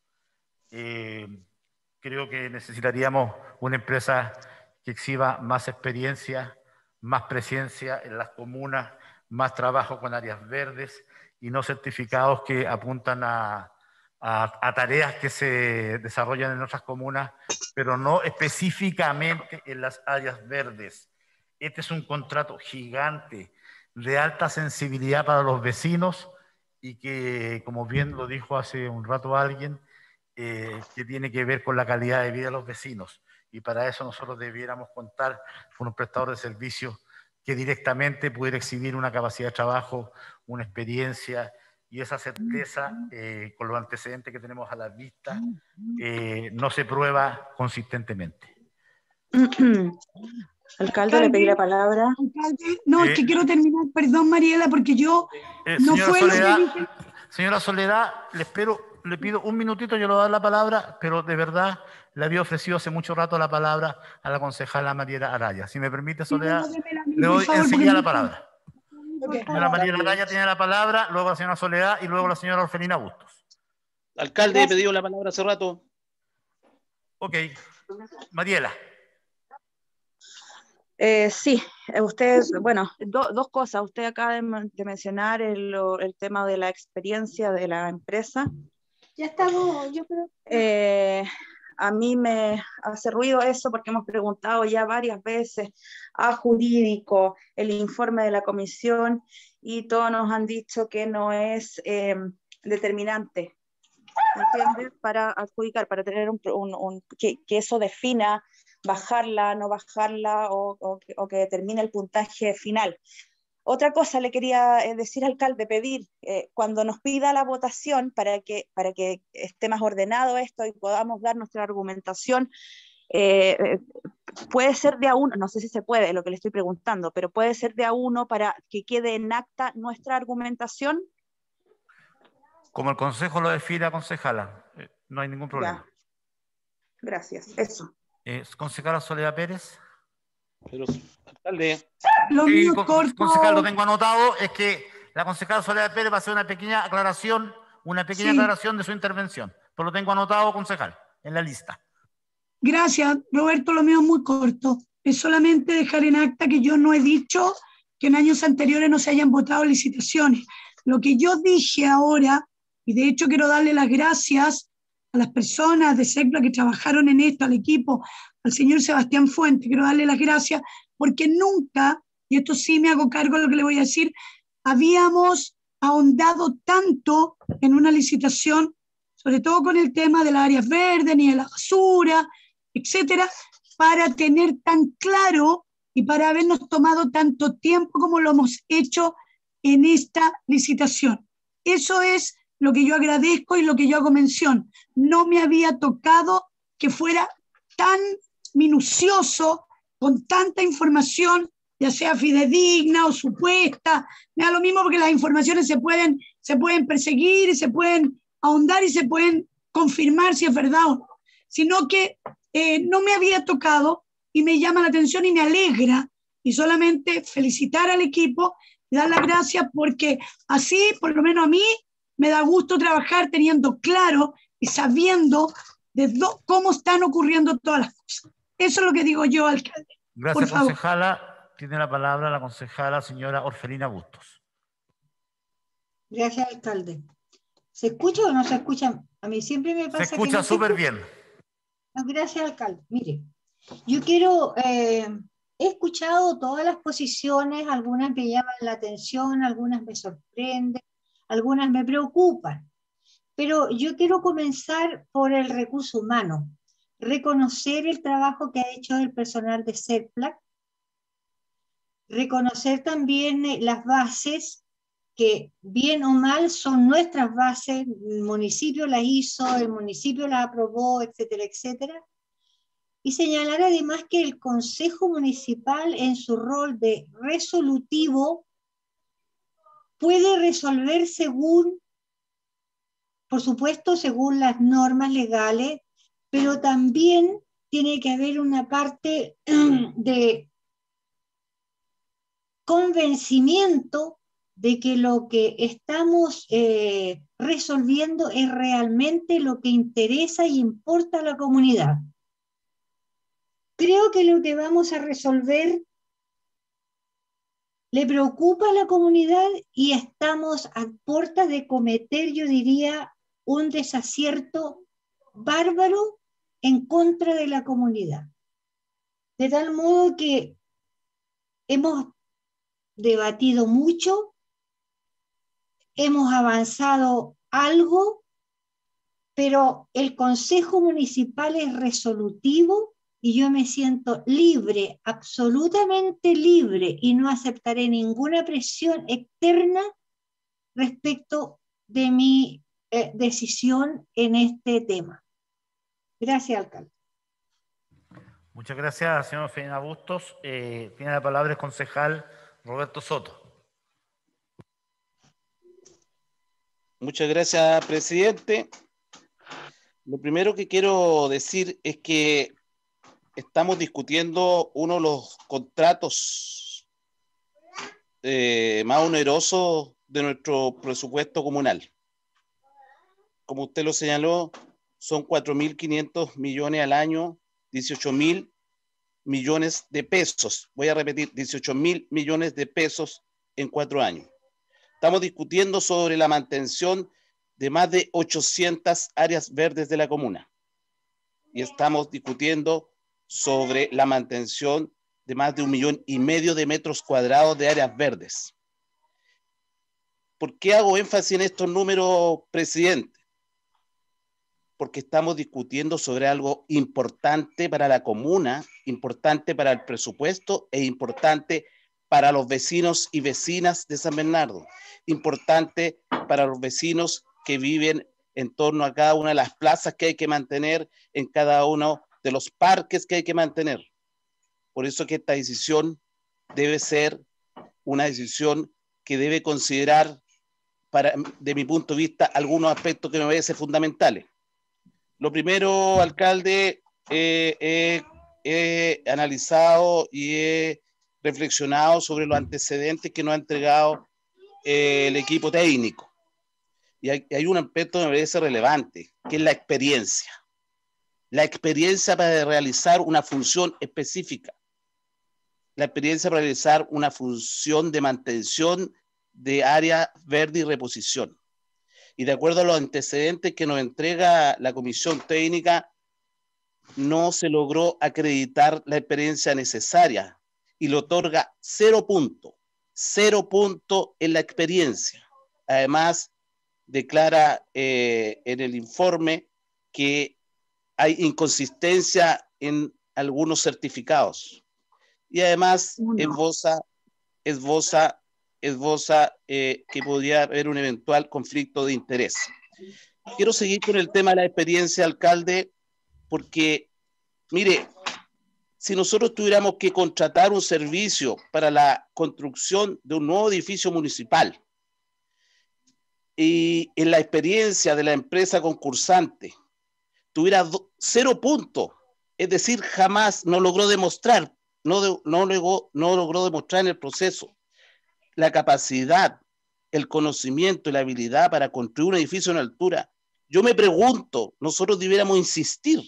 Creo que necesitaríamos una empresa que exhiba más experiencia, más presencia en las comunas, más trabajo con áreas verdes y no certificados que apuntan a a tareas que se desarrollan en otras comunas, pero no específicamente en las áreas verdes. Este es un contrato gigante de alta sensibilidad para los vecinos y que, como bien lo dijo hace un rato alguien, que tiene que ver con la calidad de vida de los vecinos. Y para eso nosotros debiéramos contar con un prestador de servicios que directamente pudiera exhibir una capacidad de trabajo, una experiencia y esa certeza, con los antecedentes que tenemos a la vista, no se prueba consistentemente. Alcalde, le pedí la palabra. Alcalde, no, es que quiero terminar, perdón Mariela, porque yo no señora fue Soledad, lo que dije. Señora Soledad, le pido un minutito, yo le voy a dar la palabra, pero de verdad le había ofrecido hace mucho rato la palabra a la concejala Mariela Araya. Si me permite, Soledad, le doy enseguida la palabra. La señora Mariela Araya tiene la palabra, luego la señora Soledad y luego la señora Orfelina Bustos. Alcalde, he pedido la palabra hace rato. Ok. Mariela. Sí, usted, bueno, dos cosas. Usted acaba de mencionar el tema de la experiencia de la empresa. Ya estamos, yo creo. A mí me hace ruido eso porque hemos preguntado ya varias veces a jurídico el informe de la comisión y todos nos han dicho que no es determinante, ¿entiendes? Para adjudicar, para tener que eso defina bajarla, no bajarla o que determine el puntaje final. Otra cosa le quería decir, alcalde, pedir, cuando nos pida la votación para que esté más ordenado esto y podamos dar nuestra argumentación, puede ser de a uno, no sé si se puede, lo que le estoy preguntando, pero puede ser de a uno para que quede en acta nuestra argumentación. Como el consejo lo define, concejala, no hay ningún problema. Ya. Gracias, eso. Concejala Soledad Pérez. Pero, alcalde. Lo mío corto. Concejal, lo tengo anotado, es que la concejala Soledad Pérez va a hacer una pequeña aclaración de su intervención. Pero lo tengo anotado, concejal, en la lista. Gracias, Roberto, lo mío es muy corto. Es solamente dejar en acta que yo no he dicho que en años anteriores no se hayan votado licitaciones. Lo que yo dije ahora, y de hecho quiero darle las gracias a las personas de SECPLA que trabajaron en esto, al equipo, al señor Sebastián Fuente, quiero darle las gracias, porque nunca, y esto sí me hago cargo de lo que le voy a decir, habíamos ahondado tanto en una licitación, sobre todo con el tema de las áreas verdes, ni de la basura, etcétera, para tener tan claro y para habernos tomado tanto tiempo como lo hemos hecho en esta licitación. Eso es lo que yo agradezco y lo que yo hago mención. No me había tocado que fuera tan minucioso, con tanta información, ya sea fidedigna o supuesta. Me da lo mismo porque las informaciones se pueden perseguir, se pueden ahondar y se pueden confirmar si es verdad o no. Sino que no me había tocado y me llama la atención y me alegra. Y solamente felicitar al equipo y dar las gracias porque así, por lo menos a mí, me da gusto trabajar teniendo claro y sabiendo cómo están ocurriendo todas las cosas. Eso es lo que digo yo, alcalde. Gracias, concejala. Tiene la palabra la concejala señora Orfelina Bustos. Gracias, alcalde. ¿Se escucha o no se escucha? A mí siempre me pasa. Se escucha súper bien. No, gracias, alcalde. Mire, yo quiero... he escuchado todas las posiciones, algunas me llaman la atención, algunas me sorprenden, algunas me preocupan, pero yo quiero comenzar por el recurso humano, reconocer el trabajo que ha hecho el personal de SECPLA, reconocer también las bases que bien o mal son nuestras bases, el municipio las hizo, el municipio las aprobó, etcétera, etcétera, y señalar además que el Consejo Municipal en su rol de resolutivo puede resolver según, por supuesto, según las normas legales, pero también tiene que haber una parte de convencimiento de que lo que estamos resolviendo es realmente lo que interesa y importa a la comunidad. Creo que lo que vamos a resolver le preocupa a la comunidad y estamos a puertas de cometer, yo diría, un desacierto bárbaro en contra de la comunidad. De tal modo que hemos debatido mucho, hemos avanzado algo, pero el Consejo Municipal es resolutivo y yo me siento libre, absolutamente libre, y no aceptaré ninguna presión externa respecto de mi decisión en este tema. Gracias, alcalde. Muchas gracias, señor Ferina Bustos. Tiene la palabra el concejal Roberto Soto. Muchas gracias, presidente. Lo primero que quiero decir es que estamos discutiendo uno de los contratos más onerosos de nuestro presupuesto comunal. Como usted lo señaló, son 4.500 millones al año, 18.000 millones de pesos. Voy a repetir, 18.000 millones de pesos en 4 años. Estamos discutiendo sobre la mantención de más de 800 áreas verdes de la comuna. Y estamos discutiendo sobre la mantención de más de 1,5 millones de metros cuadrados de áreas verdes. ¿Por qué hago énfasis en estos números, presidente? Porque estamos discutiendo sobre algo importante para la comuna, importante para el presupuesto e importante para los vecinos y vecinas de San Bernardo, importante para los vecinos que viven en torno a cada una de las plazas que hay que mantener, en cada uno de los parques que hay que mantener. Por eso que esta decisión debe ser una decisión que debe considerar, de mi punto de vista, algunos aspectos que me parecen fundamentales. Lo primero, alcalde, he analizado y he reflexionado sobre los antecedentes que nos ha entregado el equipo técnico. Y hay un aspecto que me parece relevante, que es la experiencia. La experiencia para realizar una función específica. La experiencia para realizar una función de mantención de área verde y reposición. Y de acuerdo a los antecedentes que nos entrega la comisión técnica, no se logró acreditar la experiencia necesaria y le otorga 0 puntos. 0 puntos en la experiencia. Además, declara en el informe que hay inconsistencia en algunos certificados. Y además esboza que podría haber un eventual conflicto de interés. Quiero seguir con el tema de la experiencia, alcalde, porque, mire, si nosotros tuviéramos que contratar un servicio para la construcción de un nuevo edificio municipal y en la experiencia de la empresa concursante tuviera 0 puntos, es decir, jamás no logró demostrar, no logró demostrar en el proceso la capacidad, el conocimiento y la habilidad para construir un edificio en altura. Yo me pregunto, nosotros debiéramos insistir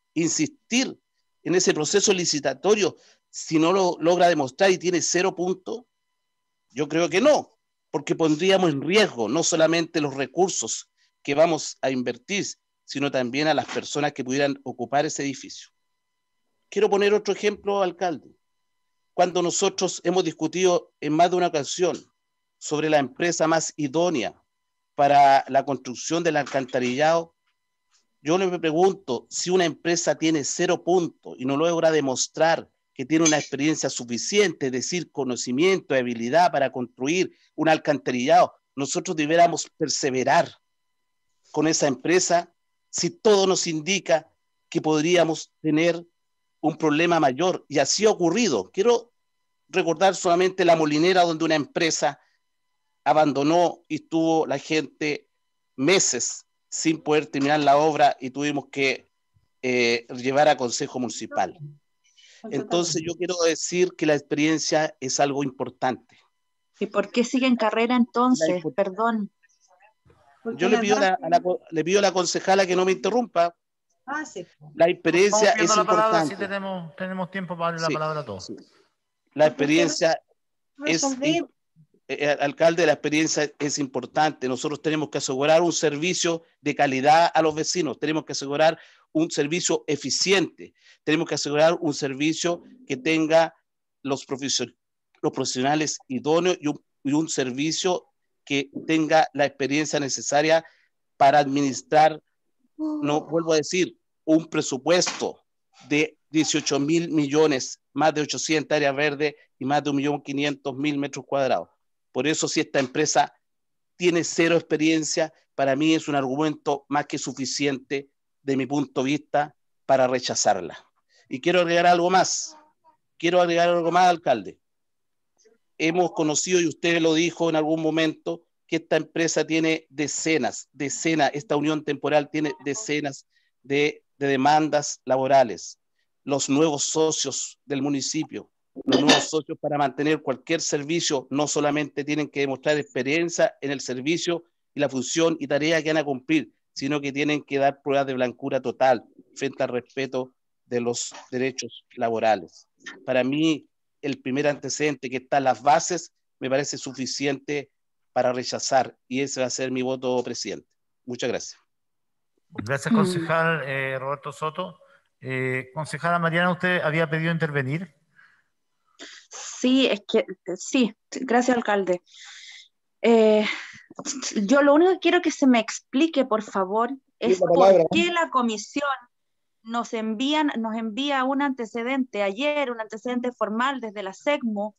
en ese proceso licitatorio si no lo logra demostrar y tiene 0 puntos. Yo creo que no, porque pondríamos en riesgo no solamente los recursos que vamos a invertir, sino también a las personas que pudieran ocupar ese edificio. Quiero poner otro ejemplo, alcalde. Cuando nosotros hemos discutido en más de una ocasión sobre la empresa más idónea para la construcción del alcantarillado, yo me pregunto si una empresa tiene 0 puntos y no logra demostrar que tiene una experiencia suficiente, es decir, conocimiento y habilidad para construir un alcantarillado, nosotros deberíamos perseverar con esa empresa si todo nos indica que podríamos tener un problema mayor, y así ha ocurrido. Quiero recordar solamente La Molinera, donde una empresa abandonó y estuvo la gente meses sin poder terminar la obra y tuvimos que llevar a Consejo Municipal. Entonces yo quiero decir que la experiencia es algo importante. ¿Y por qué sigue en carrera entonces? Perdón. Yo le pido a la concejala que no me interrumpa. Sí. La experiencia es importante. Si tenemos tiempo para darle la palabra a todos. Sí. La experiencia es alcalde, la experiencia es importante. Nosotros tenemos que asegurar un servicio de calidad a los vecinos, tenemos que asegurar un servicio eficiente, tenemos que asegurar un servicio que tenga los profesionales idóneos y un servicio que tenga la experiencia necesaria para administrar, no vuelvo a decir, un presupuesto de 18.000 millones, más de 800 áreas verdes y más de 1.500.000 metros cuadrados. Por eso, si esta empresa tiene cero experiencia, para mí es un argumento más que suficiente de mi punto de vista para rechazarla. Y quiero agregar algo más, alcalde. Hemos conocido, y usted lo dijo en algún momento, que esta empresa tiene decenas, esta unión temporal tiene decenas de demandas laborales. Los nuevos socios del municipio, los nuevos socios para mantener cualquier servicio, no solamente tienen que demostrar experiencia en el servicio y la función y tarea que van a cumplir, sino que tienen que dar pruebas de blancura total frente al respeto de los derechos laborales. Para mí, el primer antecedente que está en las bases me parece suficiente para rechazar, y ese va a ser mi voto, presidente. Muchas gracias. Gracias, concejal Roberto Soto. Concejala Mariana, ¿usted había pedido intervenir? Sí, sí, gracias, alcalde. Yo lo único que quiero que se me explique, por favor, es por qué la comisión nos envía un antecedente ayer, un antecedente formal desde la SECMO,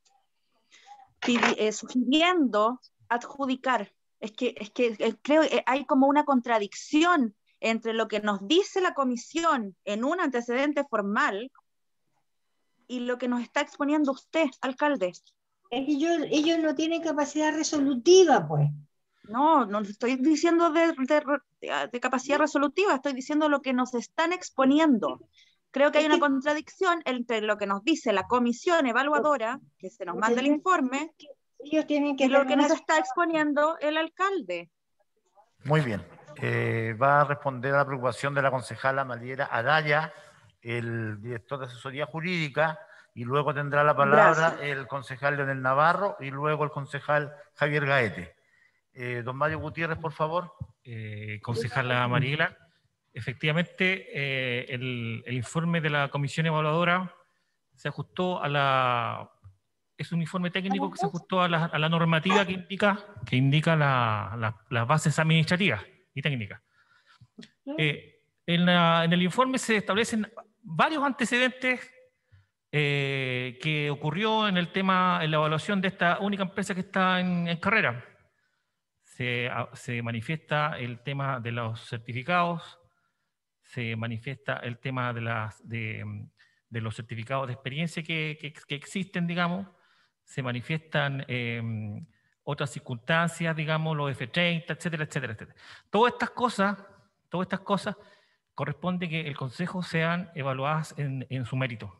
sugiriendo adjudicar. Es que creo que hay como una contradicción entre lo que nos dice la comisión en un antecedente formal y lo que nos está exponiendo usted, alcalde. Es que ellos no tienen capacidad resolutiva, pues. No estoy diciendo de capacidad resolutiva, estoy diciendo lo que nos están exponiendo. Creo que hay una contradicción entre lo que nos dice la comisión evaluadora, que se nos manda el informe, ellos tienen que y lo que nos está exponiendo el alcalde. Muy bien. Va a responder a la preocupación de la concejala Mariela Araya, el director de asesoría jurídica, y luego tendrá la palabra el concejal Leonel Navarro y luego el concejal Javier Gaete. Don Mario Gutiérrez, por favor. Concejala Mariela, efectivamente el informe de la comisión evaluadora se ajustó es un informe técnico que se ajustó a la normativa que indica las bases administrativas y técnicas. En el informe se establecen varios antecedentes que ocurrió en la evaluación de esta única empresa que está en carrera. Se manifiesta el tema de los certificados, se manifiesta el tema de los certificados de experiencia que existen, digamos, se manifiestan otras circunstancias, digamos, los F30, etcétera, etcétera, etcétera. Todas estas cosas corresponde que el Consejo sean evaluadas en su mérito.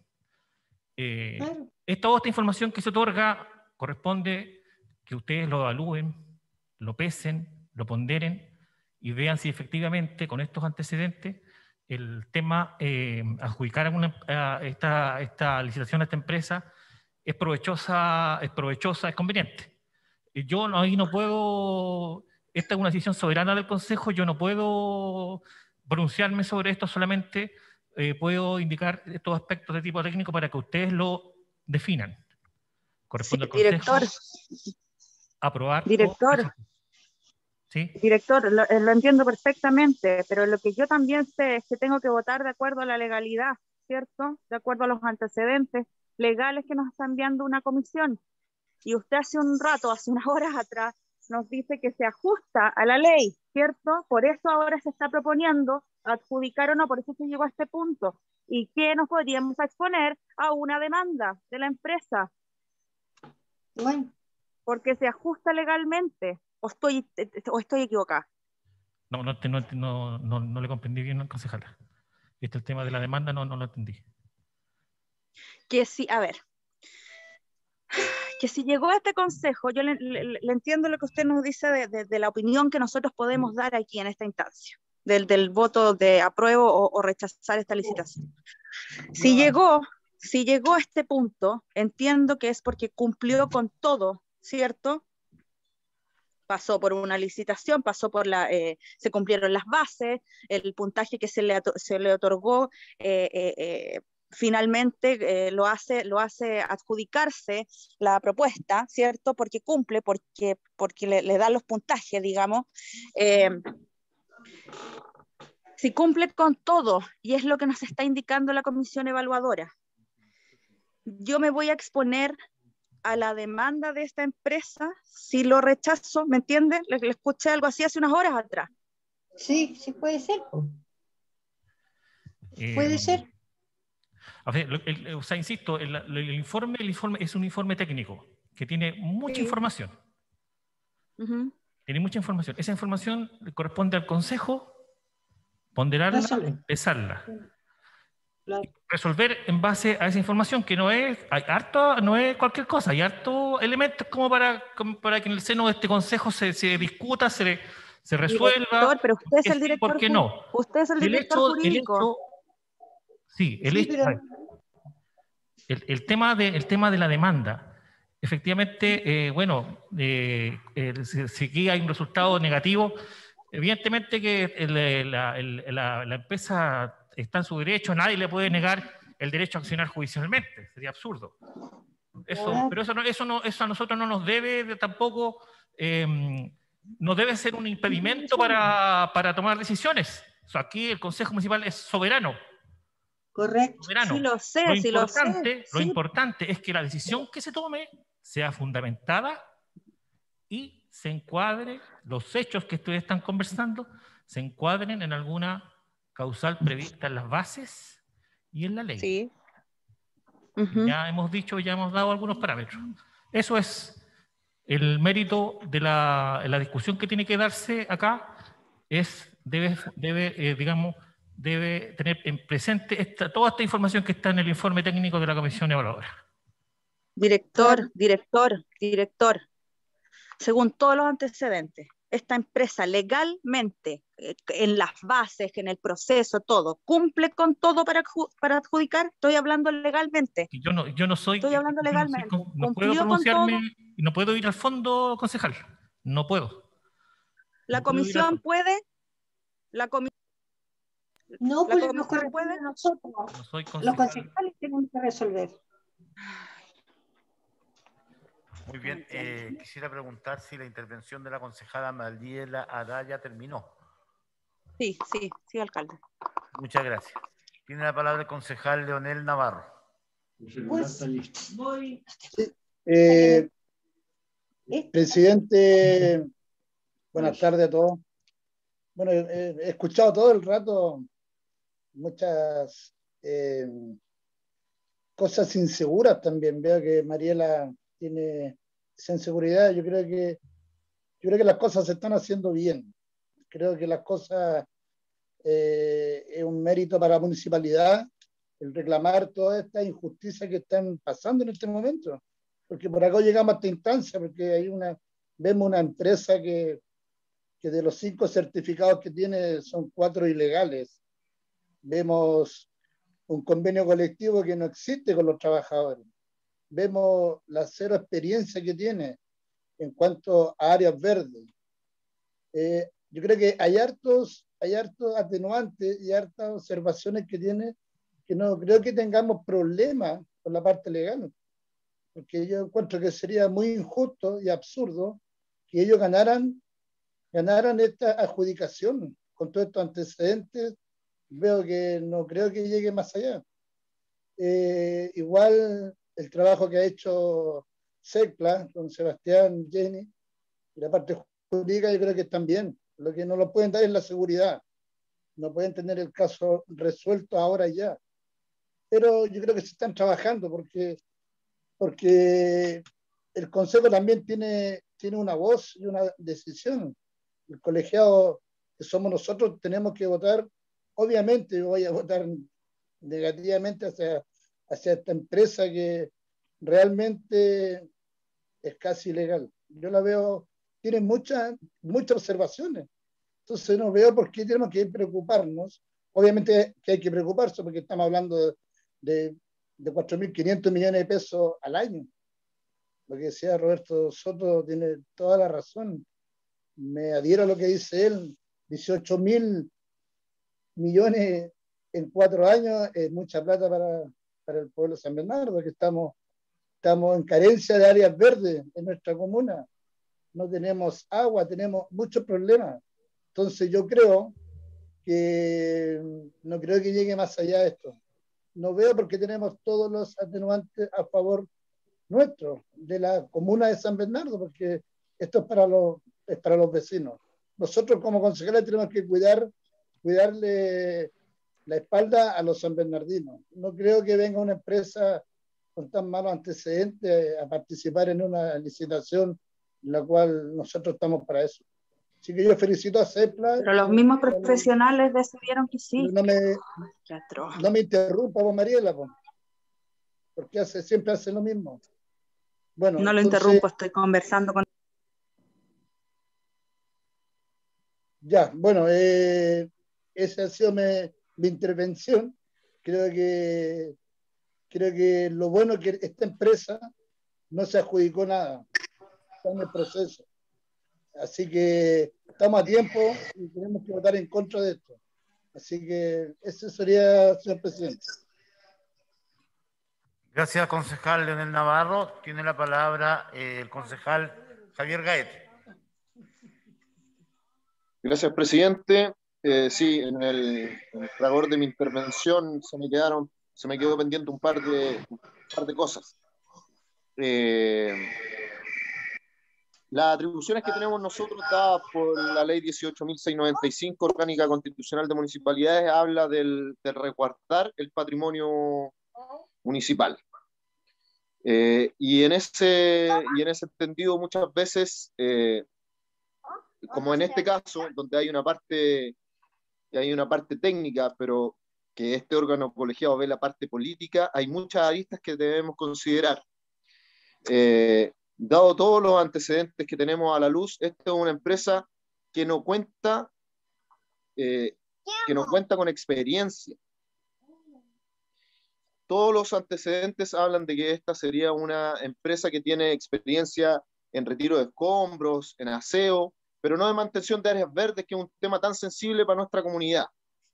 Toda esta información que se otorga corresponde que ustedes lo evalúen, lo pesen, lo ponderen y vean si efectivamente con estos antecedentes el tema adjudicar esta licitación a esta empresa es provechosa, es conveniente. Yo ahí no puedo, esta es una decisión soberana del Consejo, yo no puedo pronunciarme sobre esto, solamente puedo indicar estos aspectos de tipo técnico para que ustedes lo definan. Corresponde al Consejo director, aprobar. ¿Sí? Director, lo entiendo perfectamente, pero lo que yo también sé es que tengo que votar de acuerdo a la legalidad, ¿cierto? De acuerdo a los antecedentes legales que nos está enviando una comisión. Y usted hace unas horas atrás, nos dice que se ajusta a la ley, ¿cierto? Por eso ahora se está proponiendo adjudicar o no, por eso se llegó a este punto. ¿Y qué nos podríamos exponer a una demanda de la empresa? Bueno. Porque se ajusta legalmente. ¿O estoy equivocada? No le comprendí bien, concejala. El tema de la demanda no lo entendí. Que sí, a ver, que si llegó a este consejo, yo le entiendo lo que usted nos dice de la opinión que nosotros podemos dar aquí en esta instancia, del voto de apruebo o rechazar esta licitación. Si llegó a este punto, entiendo que es porque cumplió con todo ¿cierto? Pasó por una licitación, se cumplieron las bases, el puntaje que se le otorgó finalmente lo hace adjudicarse la propuesta, ¿cierto? Porque cumple, porque le dan los puntajes, digamos. Si cumple con todo, y es lo que nos está indicando la comisión evaluadora, yo me voy a exponer a la demanda de esta empresa si lo rechazo, ¿me entienden? Le escuché algo así hace unas horas atrás. Sí, sí puede ser. Puede ser. A ver, o sea, insisto, el informe es un informe técnico que tiene mucha información. Tiene mucha información. Esa información le corresponde al Consejo ponderarla, pesarla. Claro. Resolver en base a esa información, que no es cualquier cosa, hay harto elementos como para que en el seno de este Consejo se discuta, se resuelva. Director, pero usted es el director. ¿Por qué no? Usted es el director jurídico. El tema de la demanda, efectivamente, si aquí hay un resultado negativo, evidentemente que la empresa está en su derecho, nadie le puede negar el derecho a accionar judicialmente, sería absurdo. Pero eso a nosotros no nos debe tampoco, no debe ser un impedimento para tomar decisiones. O sea, aquí el Consejo Municipal es soberano. Correcto. Sí lo sé, Lo importante es que la decisión que se tome sea fundamentada y se encuadre, los hechos que ustedes están conversando, se encuadren en alguna causal prevista en las bases y en la ley. Sí. Ya hemos dado algunos parámetros. Eso es el mérito de la discusión que tiene que darse acá, debe tener en presente toda esta información que está en el informe técnico de la Comisión Evaluadora. Director. Según todos los antecedentes, esta empresa legalmente, en las bases, en el proceso, todo, ¿cumple con todo para adjudicar? Estoy hablando legalmente. Yo no soy... Estoy hablando legalmente. No puedo pronunciarme, y no puedo ir al fondo, concejal. No puedo. La comisión puede... No, pues comisión nos corresponde puede. a nosotros. No soy concejal. Los concejales tenemos que resolver. Muy bien, quisiera preguntar si la intervención de la concejala Mariela Araya terminó. Sí, alcalde. Muchas gracias. Tiene la palabra el concejal Leonel Navarro. Pues voy. Presidente, buenas tardes a todos. Bueno, he escuchado todo el rato muchas cosas inseguras también. Veo que Mariela tiene esa inseguridad. Yo creo que las cosas se están haciendo bien. Creo que las cosas es un mérito para la municipalidad el reclamar todas estas injusticias que están pasando en este momento. Porque por acá llegamos a esta instancia, porque vemos una empresa que de los 5 certificados que tiene son 4 ilegales. Vemos un convenio colectivo que no existe con los trabajadores. Vemos la 0 experiencia que tiene en cuanto a áreas verdes. Yo creo que hay hartos atenuantes y hartas observaciones que tiene, que no creo que tengamos problemas con la parte legal, porque yo encuentro que sería muy injusto y absurdo que ellos ganaran esta adjudicación con todos estos antecedentes. Veo que no creo que llegue más allá. Igual el trabajo que ha hecho SECPLA con Sebastián, Jenny, y la parte jurídica, yo creo que están bien. Lo que no lo pueden dar es la seguridad. No pueden tener el caso resuelto ahora y ya. Pero yo creo que se están trabajando porque el Consejo también tiene una voz y una decisión. El colegiado que somos nosotros tenemos que votar. Obviamente yo voy a votar negativamente hacia esta empresa que realmente es casi ilegal. Yo la veo, tiene muchas observaciones. Entonces no veo por qué tenemos que preocuparnos. Obviamente que hay que preocuparse porque estamos hablando de 4.500 millones de pesos al año. lo que decía Roberto Soto tiene toda la razón. Me adhiero a lo que dice él. 18.000 millones en 4 años es mucha plata para el pueblo de San Bernardo, que estamos en carencia de áreas verdes en nuestra comuna. No tenemos agua, tenemos muchos problemas. Entonces yo creo que no creo que llegue más allá de esto. No veo porque tenemos todos los atenuantes a favor nuestro, de la comuna de San Bernardo, porque esto es para los vecinos. Nosotros como concejales tenemos que cuidarle la espalda a los sanbernardinos. No creo que venga una empresa con tan malos antecedentes a participar en una licitación en la cual nosotros estamos para eso. Así que yo felicito a CEPLA. Pero los mismos profesionales decidieron que sí. No me interrumpa, vos, Mariela, porque siempre hace lo mismo. Bueno, no lo interrumpo, estoy conversando con... Ya, bueno, esa ha sido mi intervención. Creo que lo bueno es que esta empresa no se adjudicó nada, está en el proceso. Así que estamos a tiempo y tenemos que votar en contra de esto. Así que eso sería, señor presidente. Gracias, concejal Leonel Navarro. Tiene la palabra el concejal Javier Gaete. Gracias, presidente. Sí, en el fragor de mi intervención se me quedó pendiente un par de cosas. Las atribuciones que tenemos nosotros dadas por la ley 18.695, orgánica constitucional de municipalidades, habla de resguardar el patrimonio municipal. Y en ese entendido, muchas veces, como en este caso, donde hay una parte técnica, pero que este órgano colegiado ve la parte política, hay muchas aristas que debemos considerar. Dado todos los antecedentes que tenemos a la luz, esta es una empresa que no cuenta con experiencia. Todos los antecedentes hablan de que esta sería una empresa que tiene experiencia en retiro de escombros, en aseo, pero no de mantención de áreas verdes, que es un tema tan sensible para nuestra comunidad.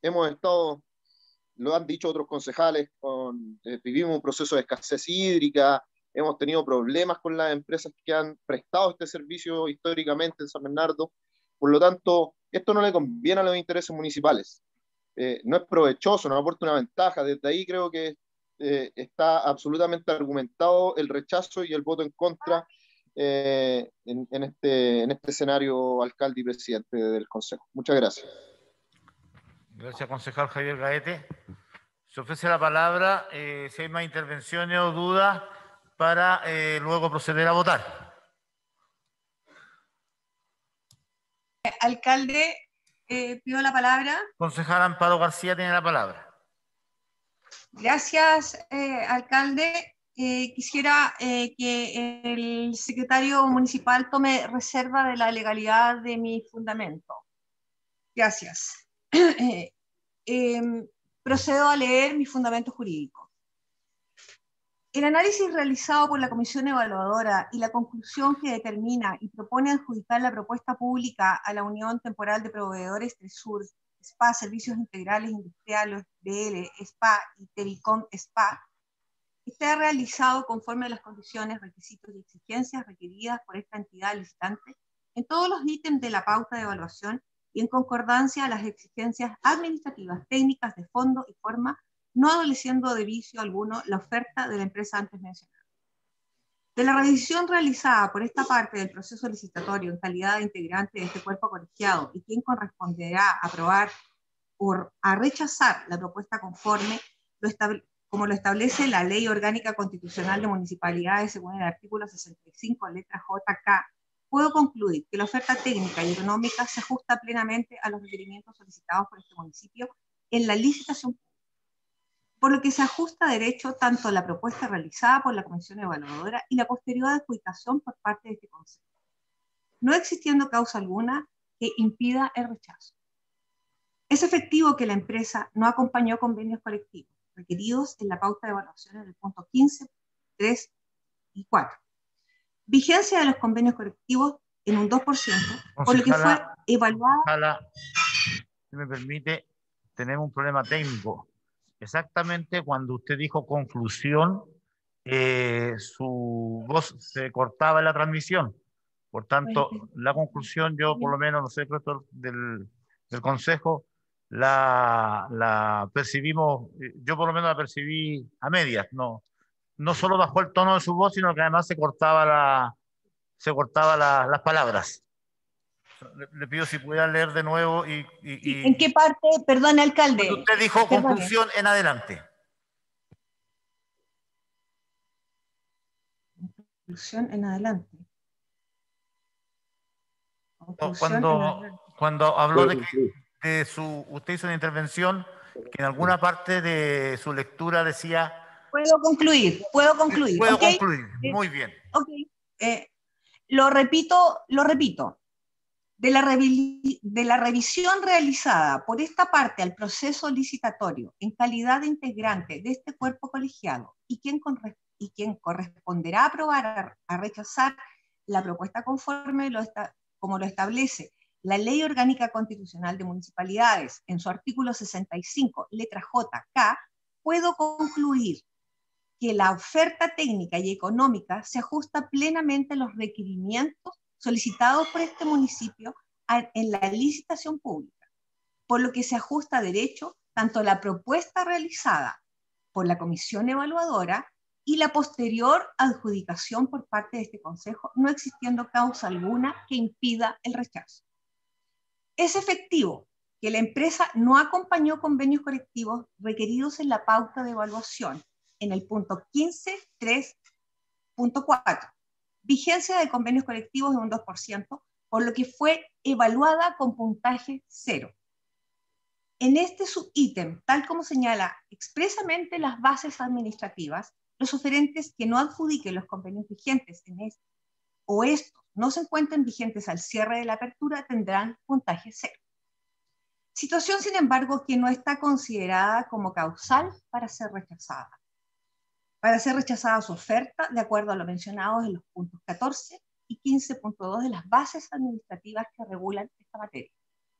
Lo han dicho otros concejales, vivimos un proceso de escasez hídrica, hemos tenido problemas con las empresas que han prestado este servicio históricamente en San Bernardo. Por lo tanto, esto no le conviene a los intereses municipales. No es provechoso, no aporta una ventaja. Desde ahí creo que está absolutamente argumentado el rechazo y el voto en contra en este escenario, alcalde y presidente del Consejo. Muchas gracias. Gracias, concejal Javier Gaete. Se ofrece la palabra, si hay más intervenciones o dudas, para luego proceder a votar. Alcalde, pido la palabra. Concejal Amparo García tiene la palabra. Gracias, alcalde. Quisiera que el secretario municipal tome reserva de la legalidad de mi fundamento. Gracias. Procedo a leer mi fundamento jurídico. El análisis realizado por la Comisión Evaluadora y la conclusión que determina y propone adjudicar la propuesta pública a la Unión Temporal de Proveedores Tresur, SPA, Servicios Integrales Industriales, BL, SPA y Telecom SPA, está realizado conforme a las condiciones, requisitos y exigencias requeridas por esta entidad licitante en todos los ítems de la pauta de evaluación y en concordancia a las exigencias administrativas, técnicas de fondo y forma, no adoleciendo de vicio alguno la oferta de la empresa antes mencionada. De la revisión realizada por esta parte del proceso licitatorio en calidad de integrante de este cuerpo colegiado y quien corresponderá a aprobar o a rechazar la propuesta conforme como lo establece la Ley Orgánica Constitucional de Municipalidades según el artículo 65, letra JK, puedo concluir que la oferta técnica y económica se ajusta plenamente a los requerimientos solicitados por este municipio en la licitación, por lo que se ajusta a derecho tanto la propuesta realizada por la Comisión Evaluadora y la posterior adjudicación por parte de este Consejo, no existiendo causa alguna que impida el rechazo. Es efectivo que la empresa no acompañó convenios colectivos requeridos en la pauta de evaluación en el punto 15, 3 y 4. Vigencia de los convenios colectivos en un 2%, por lo que fue evaluada. Si me permite, tenemos un problema técnico. Exactamente cuando usted dijo conclusión, su voz se cortaba en la transmisión. Por tanto, la conclusión, yo por lo menos, no sé, profesor del Consejo, la percibimos, yo por lo menos la percibí a medias, no solo bajó el tono de su voz, sino que además se cortaba las palabras. Le pido si pudiera leer de nuevo ¿En qué parte? Perdón, alcalde. Cuando usted dijo conclusión en adelante. Conclusión en adelante. Cuando habló de que usted hizo una intervención que en alguna parte de su lectura decía... Puedo concluir. Puedo concluir, muy bien. Okay. Lo repito. De la revisión realizada por esta parte al proceso licitatorio en calidad de integrante de este cuerpo colegiado y quien corresponderá aprobar a rechazar la propuesta conforme como lo establece la Ley Orgánica Constitucional de Municipalidades en su artículo 65, letra J, K, puedo concluir que la oferta técnica y económica se ajusta plenamente a los requerimientos solicitados por este municipio en la licitación pública, por lo que se ajusta a derecho tanto la propuesta realizada por la comisión evaluadora y la posterior adjudicación por parte de este Consejo, no existiendo causa alguna que impida el rechazo. Es efectivo que la empresa no acompañó convenios colectivos requeridos en la pauta de evaluación en el punto 15.3.4. Vigencia de convenios colectivos de un 2%, por lo que fue evaluada con puntaje 0. En este subítem, tal como señala expresamente las bases administrativas, los oferentes que no adjudiquen los convenios vigentes en este o estos no se encuentren vigentes al cierre de la apertura tendrán puntaje 0. Situación, sin embargo, que no está considerada como causal para ser rechazada. Para ser rechazada su oferta, de acuerdo a lo mencionado en los puntos 14 y 15.2 de las bases administrativas que regulan esta materia.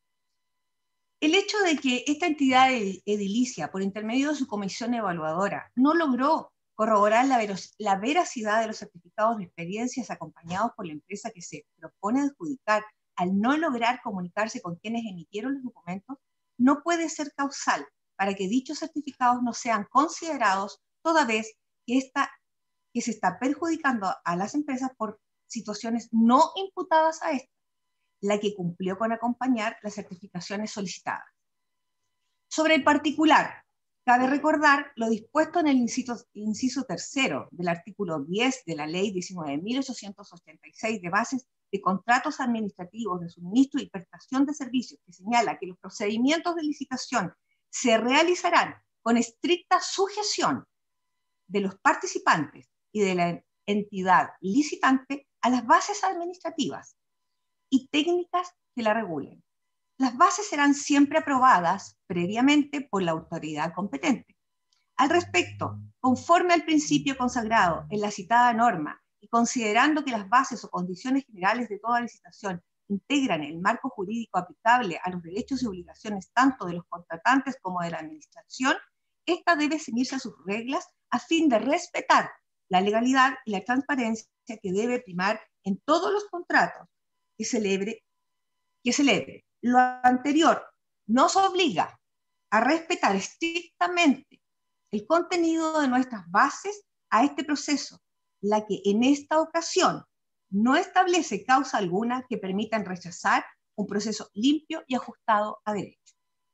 El hecho de que esta entidad edilicia, por intermedio de su comisión evaluadora, no logró corroborar la veracidad de los certificados de experiencias acompañados por la empresa que se propone adjudicar al no lograr comunicarse con quienes emitieron los documentos, no puede ser causal para que dichos certificados no sean considerados toda vez que se está perjudicando a las empresas por situaciones no imputadas a esta, la que cumplió con acompañar las certificaciones solicitadas. Sobre el particular, cabe recordar lo dispuesto en el inciso tercero del artículo 10 de la Ley 19.886 de bases de contratos administrativos de suministro y prestación de servicios, que señala que los procedimientos de licitación se realizarán con estricta sujeción de los participantes y de la entidad licitante a las bases administrativas y técnicas que la regulen. Las bases serán siempre aprobadas previamente por la autoridad competente. Al respecto, conforme al principio consagrado en la citada norma y considerando que las bases o condiciones generales de toda licitación integran el marco jurídico aplicable a los derechos y obligaciones tanto de los contratantes como de la administración, esta debe ceñirse a sus reglas a fin de respetar la legalidad y la transparencia que debe primar en todos los contratos que celebre. Lo anterior nos obliga a respetar estrictamente el contenido de nuestras bases a este proceso, la que en esta ocasión no establece causa alguna que permitan rechazar un proceso limpio y ajustado a derecho.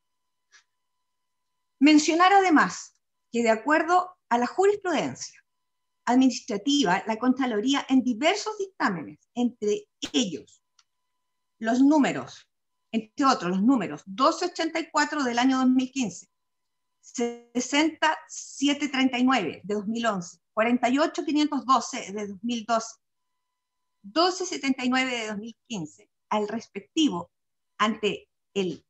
Mencionar además que de acuerdo a la jurisprudencia administrativa, la Contraloría en diversos dictámenes, entre ellos los números, entre otros los números 1284 del año 2015, 60739 de 2011, 48512 de 2012, 1279 de 2015, al respectivo ante el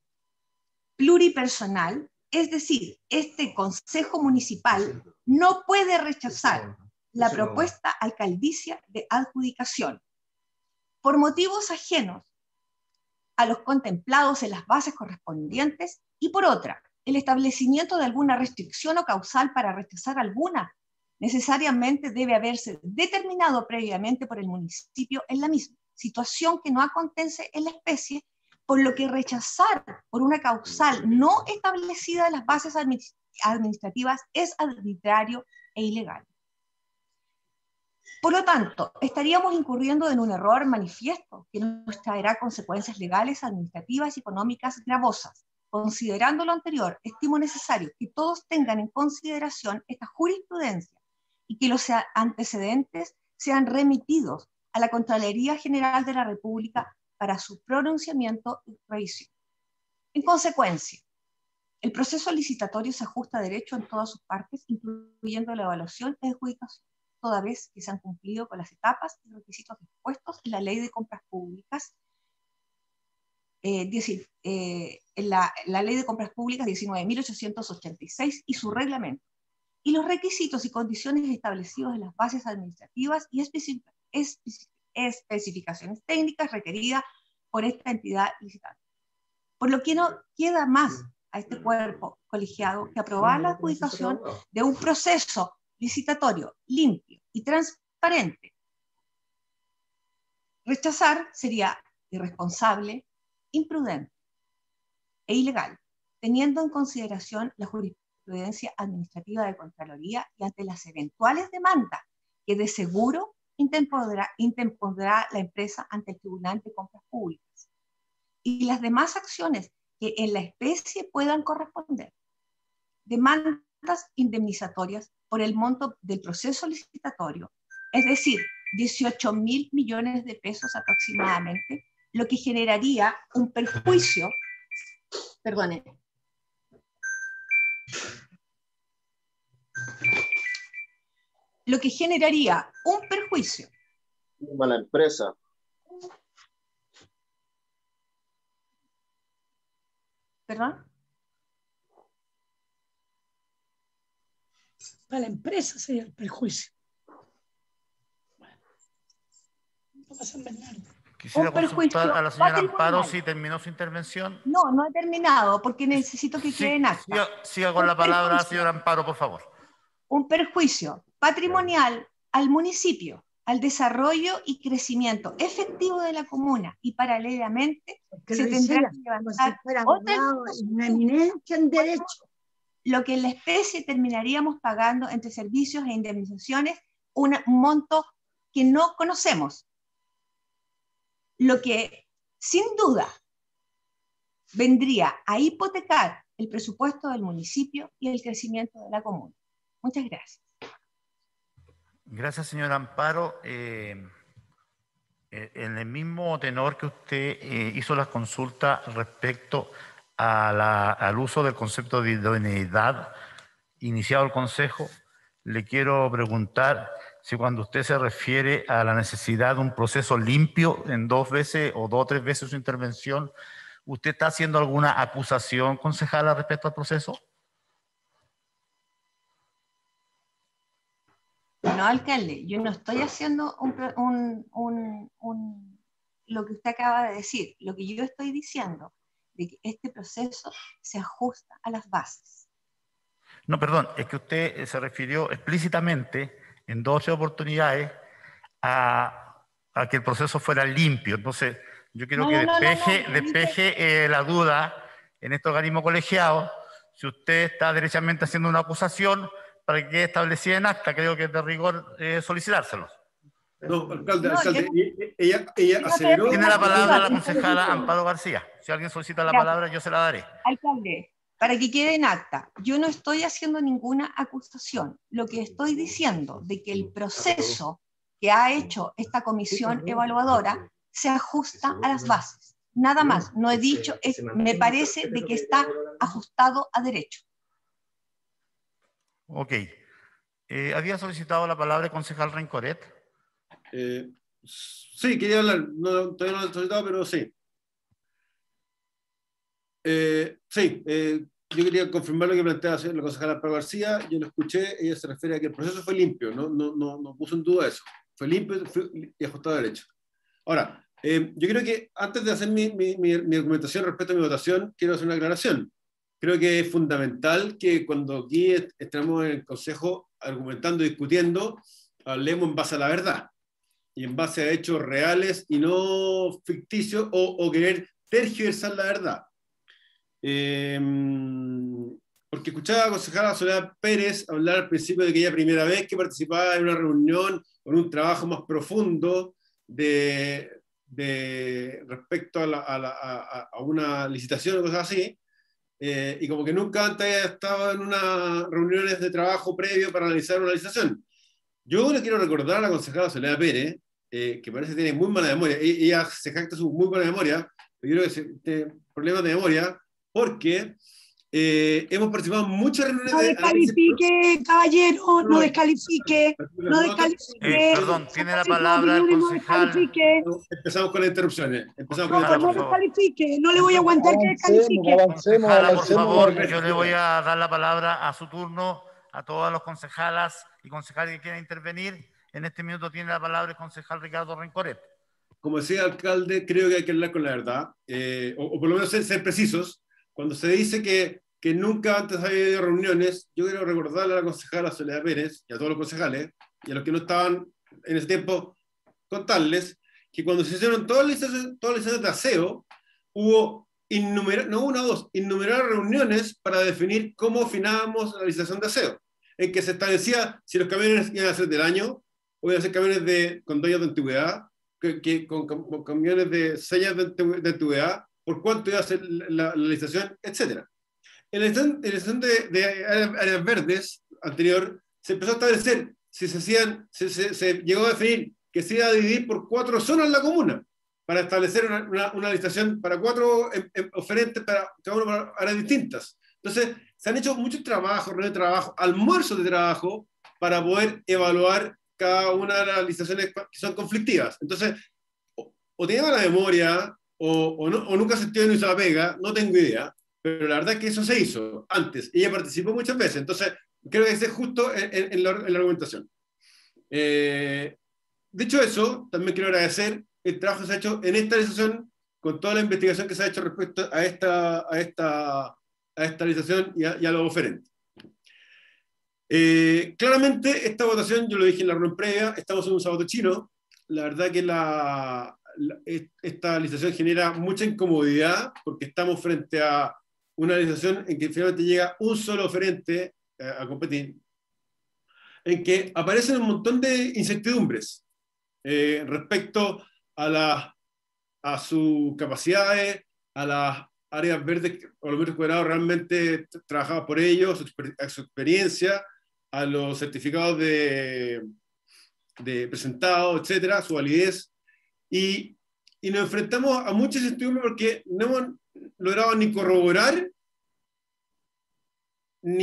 pluripersonal, es decir, este Consejo Municipal no puede rechazar la propuesta alcaldicia de adjudicación por motivos ajenos a los contemplados en las bases correspondientes, y por otra, el establecimiento de alguna restricción o causal para rechazar alguna, necesariamente debe haberse determinado previamente por el municipio en la misma, situación que no acontece en la especie, por lo que rechazar por una causal no establecida en las bases administrativas es arbitrario e ilegal. Por lo tanto, estaríamos incurriendo en un error manifiesto que nos traerá consecuencias legales, administrativas y económicas gravosas. Considerando lo anterior, estimo necesario que todos tengan en consideración esta jurisprudencia y que los antecedentes sean remitidos a la Contraloría General de la República para su pronunciamiento y revisión. En consecuencia, el proceso licitatorio se ajusta a derecho en todas sus partes, incluyendo la evaluación y adjudicación, toda vez que se han cumplido con las etapas y requisitos dispuestos en la Ley de Compras Públicas, en la Ley de Compras Públicas 19.886 y su reglamento, y los requisitos y condiciones establecidos en las bases administrativas y especificaciones técnicas requeridas por esta entidad licitante. Por lo que no queda más a este cuerpo colegiado que aprobar la adjudicación de un proceso licitatorio limpio y transparente. Rechazar sería irresponsable, imprudente e ilegal, teniendo en consideración la jurisprudencia administrativa de Contraloría y ante las eventuales demandas que de seguro interpondrá la empresa ante el Tribunal de Compras Públicas y las demás acciones que en la especie puedan corresponder. Demandas indemnizatorias por el monto del proceso licitatorio, es decir, 18.000 millones de pesos aproximadamente, lo que generaría un perjuicio, A la empresa. ¿Perdón? Para la empresa sería el perjuicio. Bueno, no pasa nada. Quisiera consultar a la señora Amparo si terminó su intervención. No, no he terminado porque necesito que quede en acta. Siga con la palabra, señora Amparo, por favor. Un perjuicio patrimonial al municipio, al desarrollo y crecimiento efectivo de la comuna, y paralelamente se tendrá que levantar una eminencia en derecho. Lo que en la especie terminaríamos pagando entre servicios e indemnizaciones un monto que no conocemos, lo que sin duda vendría a hipotecar el presupuesto del municipio y el crecimiento de la comuna. Muchas gracias. Gracias, señora Amparo. En el mismo tenor que usted hizo las consultas respecto al uso del concepto de idoneidad iniciado el Consejo, le quiero preguntar si cuando usted se refiere a la necesidad de un proceso limpio en 2 veces o 2 o 3 veces su intervención, ¿usted está haciendo alguna acusación, concejala, respecto al proceso? No, alcalde, yo no estoy haciendo lo que usted acaba de decir. Lo que yo estoy diciendo de que este proceso se ajusta a las bases. No, perdón, es que usted se refirió explícitamente en 2 o 3 oportunidades a que el proceso fuera limpio. Entonces, yo quiero que despeje la duda en este organismo colegiado si usted está derechamente haciendo una acusación para que quede establecida en acta. Creo que es de rigor solicitárselos. No, alcalde, ella aceleró. Tiene la palabra la concejala Amparo García. Si alguien solicita la palabra, yo se la daré. Alcalde, para que quede en acta, yo no estoy haciendo ninguna acusación. Lo que estoy diciendo de que el proceso que ha hecho esta comisión evaluadora se ajusta a las bases. Nada más, no he dicho, me parece de que está ajustado a derecho. Ok. ¿Había solicitado la palabra el concejal Rencoret? Sí, quería hablar. No, todavía no lo he solicitado, pero sí. yo quería confirmar lo que planteaba la concejala Pablo García. Yo lo escuché, ella se refiere a que el proceso fue limpio, no puso en duda eso. Fue limpio y ajustado a derecho. Ahora, yo creo que antes de hacer mi argumentación respecto a mi votación, quiero hacer una aclaración. Creo que es fundamental que cuando aquí estamos en el Consejo argumentando, discutiendo, hablemos en base a la verdad y en base a hechos reales y no ficticios o querer tergiversar la verdad. Porque escuchaba a la concejala Soledad Pérez hablar al principio de que ella primera vez que participaba en una reunión con un trabajo más profundo respecto a una licitación o cosas así, y como que nunca antes había estado en unas reuniones de trabajo previo para analizar una licitación. Yo le quiero recordar a la concejala Soledad Pérez, que parece que tiene muy mala memoria, ella se jacta su muy buena memoria, pero yo creo que tiene problemas de memoria, porque hemos participado en muchas reuniones no descalifique, caballero, no descalifique, no descalifique. Perdón, tiene la palabra el concejal. Empezamos con las interrupciones. No descalifique, no le voy a aguantar que descalifique. Concejala, por favor, yo le voy a dar la palabra a su turno a todas las concejalas y concejales que quieran intervenir. En este minuto tiene la palabra el concejal Ricardo Rencoret. Como decía el alcalde, creo que hay que hablar con la verdad, o por lo menos ser precisos. Cuando se dice que nunca antes había habido reuniones, yo quiero recordarle a la concejala Soledad Pérez y a todos los concejales, y a los que no estaban en ese tiempo, contarles que cuando se hicieron todas las licencias de aseo, hubo innumerables reuniones para definir cómo afinábamos la licitación de aseo, en que se establecía si los camiones iban a ser del año, o iban a ser camiones con dueños de antigüedad, con camiones de sellas de antigüedad, por cuánto iba a ser la licitación, etc. En la licitación de áreas verdes anterior, se empezó a establecer, se llegó a definir que se iba a dividir por 4 zonas la comuna, para establecer una licitación para 4 oferentes, para cada uno para áreas distintas. Entonces, se han hecho muchos trabajos, reuniones de trabajo, almuerzos de trabajo, para poder evaluar cada una de las licitaciones que son conflictivas. Entonces, o tiene mala memoria, o nunca se entiende ni se la pega, no tengo idea, pero la verdad es que eso se hizo antes. Ella participó muchas veces, entonces creo que ese es justo en la argumentación. Dicho eso, también quiero agradecer el trabajo que se ha hecho en esta licitación, con toda la investigación que se ha hecho respecto a esta licitación y a los oferentes. Claramente, esta votación, yo lo dije en la reunión previa, estamos en un sábado chino. La verdad que esta licitación genera mucha incomodidad, porque estamos frente a una licitación en que finalmente llega un solo oferente a competir, en que aparecen un montón de incertidumbres respecto a sus capacidades, a las áreas verdes o los metros cuadrados realmente trabajados por ellos, a su experiencia, a los certificados de presentados, etcétera, su validez, y nos enfrentamos a muchas incertidumbres porque no hemos logrado ni corroborar no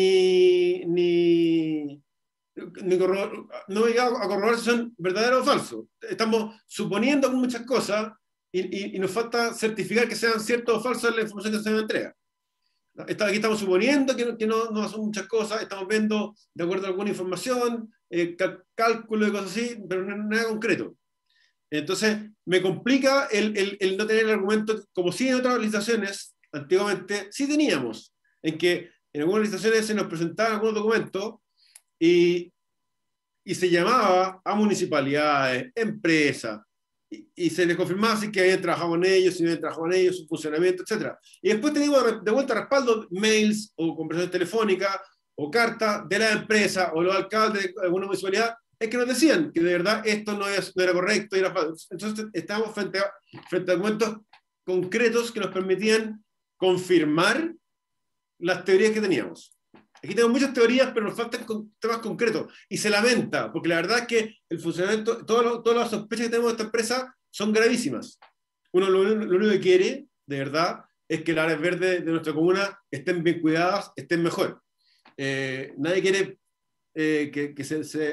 he llegado a corroborar si son verdaderos o falsos. Estamos suponiendo muchas cosas y nos falta certificar que sean ciertos o falsos la información que se nos entrega. Aquí estamos suponiendo que no son muchas cosas, estamos viendo de acuerdo a alguna información, cálculo y cosas así, pero no nada concreto. Entonces, me complica el no tener el argumento, como si en otras licitaciones, antiguamente, sí teníamos, en que en algunas licitaciones se nos presentaban algunos documentos y se llamaba a municipalidades, empresas, y se les confirmaba si que habían trabajado en ellos, si no habían trabajado en ellos, su funcionamiento, etc. Y después teníamos de vuelta respaldo, mails o conversaciones telefónicas o cartas de la empresa o los alcaldes de alguna municipalidad, es que nos decían que de verdad esto no era correcto. Entonces estábamos frente a documentos concretos que nos permitían confirmar las teorías que teníamos. Aquí tenemos muchas teorías, pero nos faltan temas concretos. Y se lamenta, porque la verdad es que el funcionamiento, todas las sospechas que tenemos de esta empresa son gravísimas. Uno lo único que quiere, de verdad, es que las áreas verdes de nuestra comuna estén bien cuidadas, estén mejor. Nadie quiere que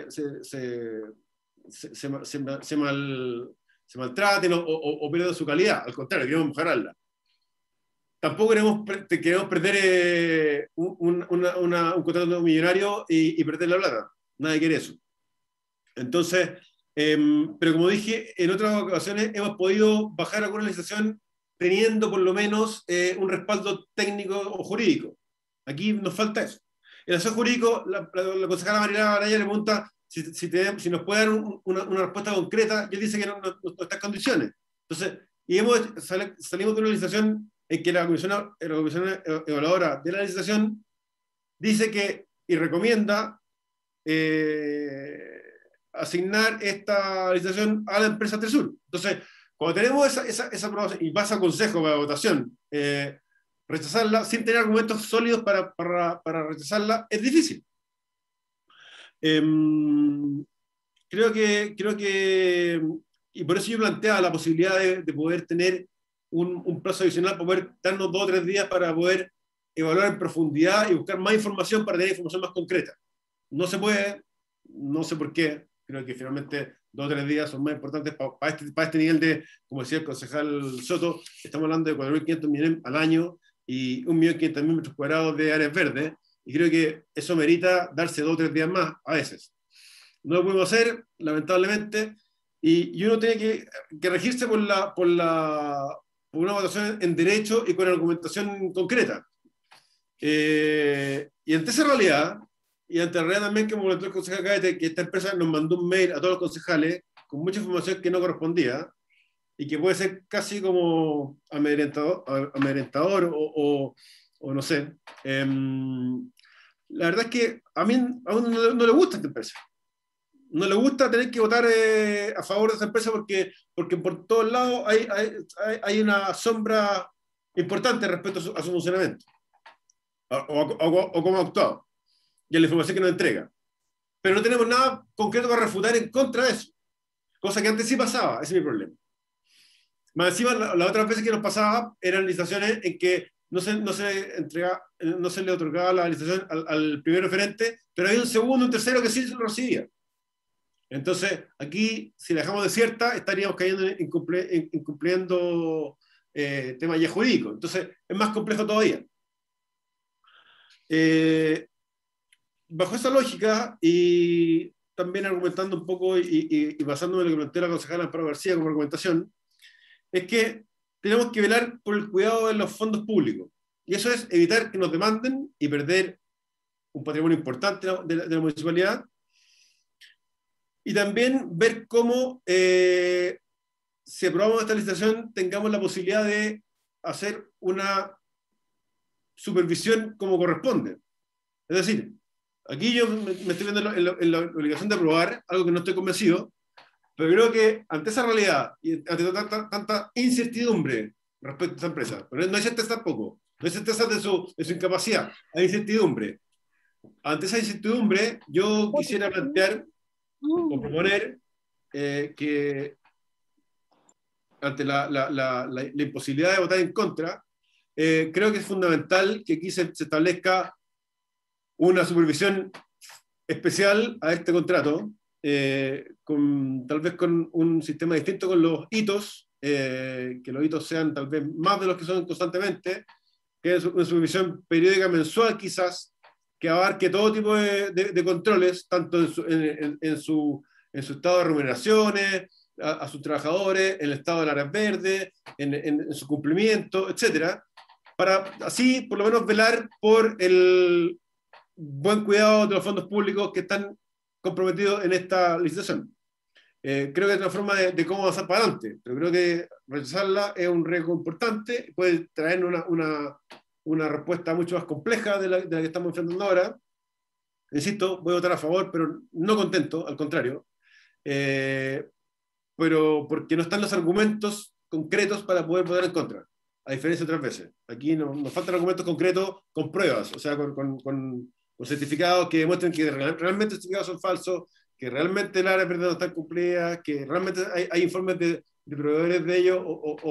se maltraten o pierdan su calidad. Al contrario, queremos mejorarla. tampoco queremos perder un contrato millonario y perder la plata. Nadie quiere eso. Entonces, pero como dije, en otras ocasiones hemos podido bajar alguna licitación teniendo por lo menos un respaldo técnico o jurídico. Aquí nos falta eso. El asesor jurídico, la concejala Mariela Araya le pregunta si nos puede dar una respuesta concreta, y él dice que no está en condiciones. Entonces, salimos de una licitación en que la comisión evaluadora de la licitación dice que, y recomienda asignar esta licitación a la empresa Tresur. Entonces, cuando tenemos esa aprobación y pasa a consejo para votación, rechazarla sin tener argumentos sólidos para rechazarla es difícil. Creo que, y por eso yo planteaba la posibilidad de poder tener un plazo adicional, para poder darnos 2 o 3 días para poder evaluar en profundidad y buscar más información para tener información más concreta. No se puede, no sé por qué, creo que finalmente 2 o 3 días son más importantes para este nivel de, como decía el concejal Soto, estamos hablando de 4.500 millones al año y 1.500.000 metros cuadrados de áreas verdes, y creo que eso merita darse 2 o 3 días más a veces. No lo podemos hacer, lamentablemente, y uno tiene que regirse por una votación en derecho y con argumentación concreta. Y ante esa realidad, y ante la realidad también que comentó el concejal Caete, que esta empresa nos mandó un mail a todos los concejales con mucha información que no correspondía y que puede ser casi como amedrentador o no sé. La verdad es que a uno no le gusta esta empresa. No le gusta tener que votar a favor de esta empresa porque por todos lados hay una sombra importante respecto a su funcionamiento o cómo ha actuado y a la información que nos entrega. Pero no tenemos nada concreto para refutar en contra de eso, cosa que antes sí pasaba. Ese es mi problema. Más encima, las otras veces que nos pasaba eran licitaciones en que no se le otorgaba la licitación al primer referente, pero había un segundo, un tercero que sí lo recibía. Entonces, aquí, si la dejamos desierta, estaríamos cayendo incumpliendo temas ya jurídicos. Entonces, es más complejo todavía. Bajo esa lógica, y también argumentando un poco y basándome en lo que planteó la concejala Amparo García como argumentación, es que tenemos que velar por el cuidado de los fondos públicos. Y eso es evitar que nos demanden y perder un patrimonio importante de la municipalidad. Y también ver cómo, si aprobamos esta licitación, tengamos la posibilidad de hacer una supervisión como corresponde. Es decir, aquí yo me estoy viendo en la obligación de aprobar algo que no estoy convencido, pero creo que ante esa realidad y ante tanta incertidumbre respecto a esta empresa, pero no hay certeza tampoco, no hay certeza de su incapacidad, hay incertidumbre. Ante esa incertidumbre, yo quisiera plantear o proponer que ante la imposibilidad de votar en contra, creo que es fundamental que aquí se establezca una supervisión especial a este contrato, tal vez con un sistema distinto con los hitos, que los hitos sean tal vez más de los que son constantemente, que es una supervisión periódica mensual quizás, que abarque todo tipo de controles, tanto en su estado de remuneraciones, a sus trabajadores, en el estado del área verde, en su cumplimiento, etcétera, para así por lo menos velar por el buen cuidado de los fondos públicos que están comprometidos en esta licitación. Creo que es una forma de cómo avanzar para adelante, pero creo que rechazarla es un riesgo importante, puede traer una respuesta mucho más compleja de la que estamos enfrentando ahora. Insisto, voy a votar a favor, pero no contento, al contrario, pero porque no están los argumentos concretos para poder votar en contra, a diferencia de otras veces. Aquí nos faltan argumentos concretos con pruebas, o sea, con certificados que demuestren que realmente los certificados son falsos, que realmente las áreas verdes no están cumplidas, que realmente hay informes de proveedores de ellos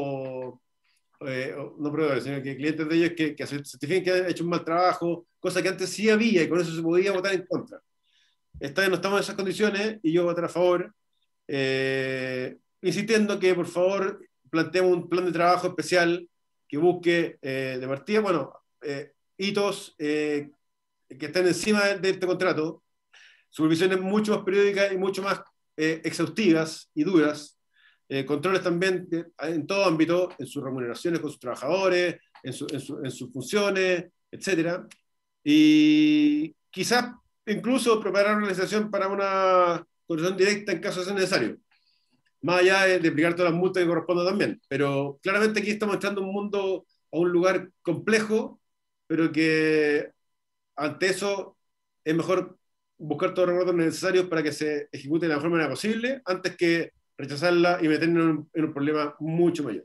no proveedores, sino que clientes de ellos que certifiquen que han hecho un mal trabajo, cosa que antes sí había y con eso se podía votar en contra. Esta vez no estamos en esas condiciones y yo voy a votar a favor, insistiendo que por favor planteemos un plan de trabajo especial que busque de partida, bueno, hitos que estén encima de este contrato, supervisiones mucho más periódicas y mucho más exhaustivas y duras, controles también en todo ámbito, en sus remuneraciones con sus trabajadores, en sus funciones, etc. Y quizás incluso preparar una legislación para una corrección directa en caso de ser necesario, más allá de aplicar todas las multas que correspondan también. Pero claramente aquí estamos entrando a un lugar complejo, pero que ante eso es mejor buscar todos los recursos necesarios para que se ejecute de la mejor manera posible, antes que rechazarla y meternos en un problema mucho mayor.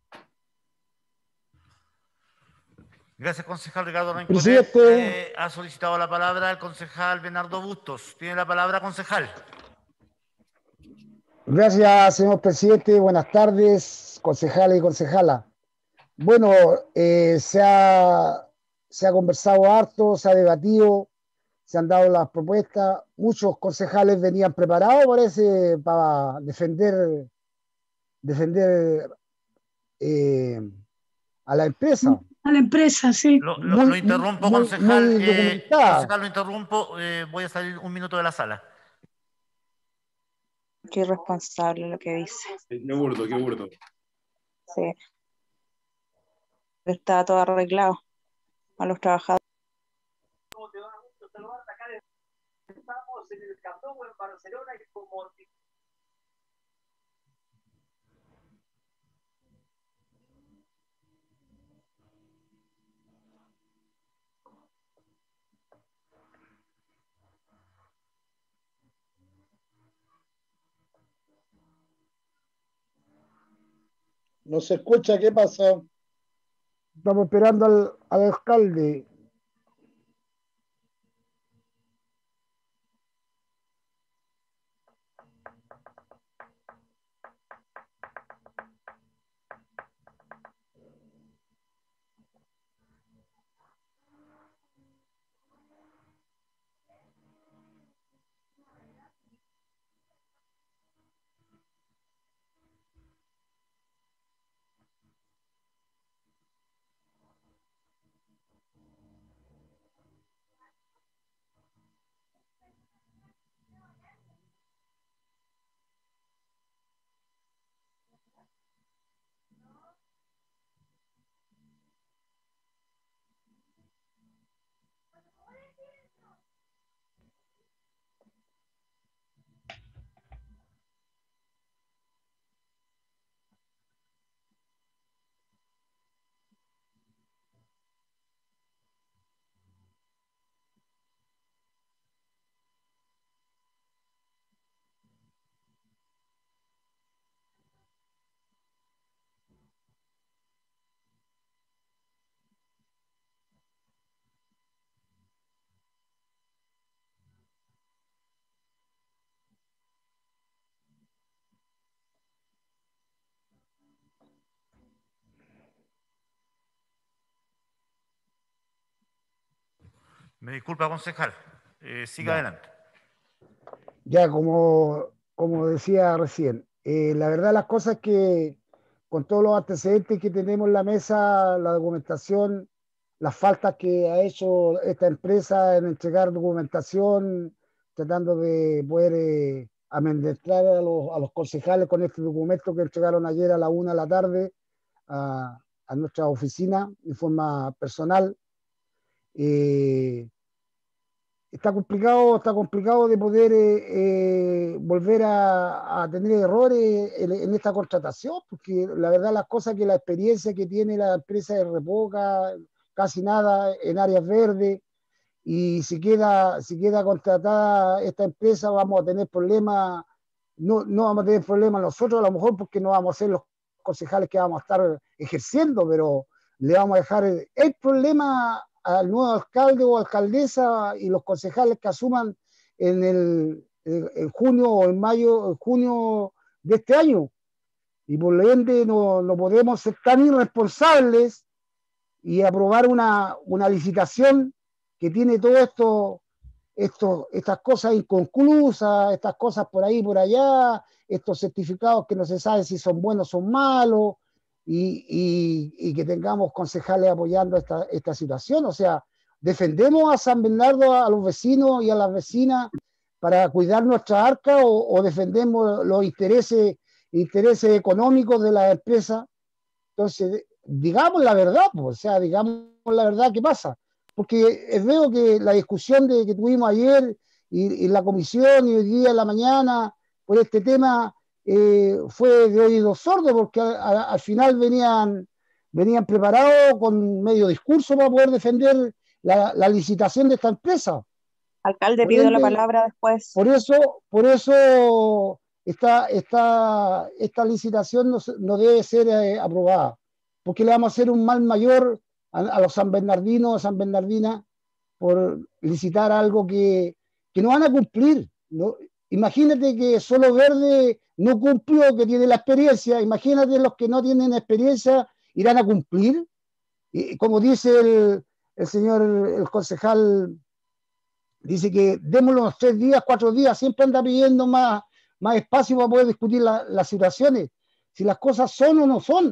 Gracias, concejal Ricardo Rencoret. Presidente. Ha solicitado la palabra el concejal Bernardo Bustos. Tiene la palabra, concejal. Gracias, señor presidente. Buenas tardes, concejales y concejala. Bueno, se ha conversado harto, se ha debatido, se han dado las propuestas. Muchos concejales venían preparados, parece, para defender a la empresa. A la empresa, sí. Lo interrumpo, concejal. Concejal, lo interrumpo. Voy a salir un minuto de la sala. Qué irresponsable lo que dice. Qué burdo, qué burdo. Sí. Está todo arreglado a los trabajadores. Estamos en el Camp Nou en Barcelona y como no se escucha, ¿qué pasa? Estamos esperando al alcalde. Me disculpa, concejal. Siga adelante. Ya, como decía recién, la verdad las cosas es que con todos los antecedentes que tenemos en la mesa, la documentación, las faltas que ha hecho esta empresa en entregar documentación, tratando de poder amedrentar a los concejales con este documento que entregaron ayer a la 1 de la tarde a nuestra oficina de forma personal. Está complicado de poder volver a tener errores en esta contratación, porque la verdad las cosas que la experiencia que tiene la empresa es re poca, casi nada en áreas verdes, y si queda contratada esta empresa vamos a tener problemas, no vamos a tener problemas nosotros a lo mejor porque no vamos a ser los concejales que vamos a estar ejerciendo, pero le vamos a dejar el problema al nuevo alcalde o alcaldesa y los concejales que asuman en junio o en junio de este año. Y por lo ende no podemos ser tan irresponsables y aprobar una licitación que tiene todo estas cosas inconclusas, estas cosas por ahí por allá, estos certificados que no se sabe si son buenos o son malos, y que tengamos concejales apoyando esta situación. O sea, defendemos a San Bernardo, a los vecinos y a las vecinas para cuidar nuestra arca, o defendemos los intereses económicos de las empresas. Entonces, digamos la verdad, pues, o sea, digamos la verdad que pasa. Porque veo que la discusión que tuvimos ayer y la comisión y hoy día en la mañana por este tema fue de oídos sordos, porque al final venían preparados con medio discurso para poder defender la licitación de esta empresa. Alcalde, pido la palabra después. Por eso esta licitación no debe ser aprobada, porque le vamos a hacer un mal mayor a los sanbernardinos, a San Bernardina, por licitar algo que no van a cumplir, ¿no? Imagínate que Solo Verde no cumplió, que tiene la experiencia. Imagínate los que no tienen experiencia, irán a cumplir. Y como dice el señor, el concejal, dice que démosle unos 3 días, 4 días, siempre anda pidiendo más espacio para poder discutir las situaciones, si las cosas son o no son.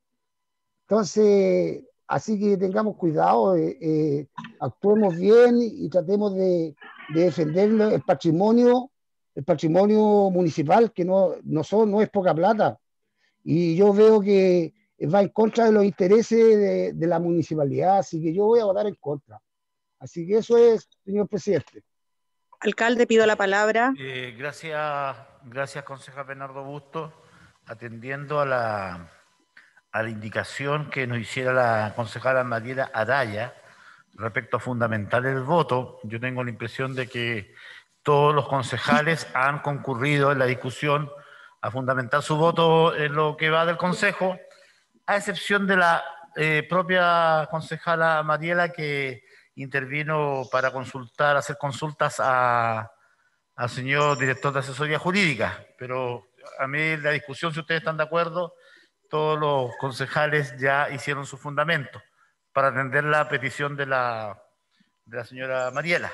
Entonces, así que tengamos cuidado, actuemos bien y tratemos de defender el patrimonio municipal, que no es poca plata. Y yo veo que va en contra de los intereses de la municipalidad, así que yo voy a votar en contra. Así que eso es, señor presidente. Alcalde, pido la palabra. Gracias, concejal Bernardo Bustos. Atendiendo a la indicación que nos hiciera la concejala Mariela Araya respecto a fundamentar el voto, yo tengo la impresión de que todos los concejales han concurrido en la discusión a fundamentar su voto en lo que va del Consejo, a excepción de la propia concejala Mariela, que intervino para hacer consultas al señor director de asesoría jurídica. Pero a mí la discusión, si ustedes están de acuerdo, todos los concejales ya hicieron su fundamento para atender la petición de la señora Mariela.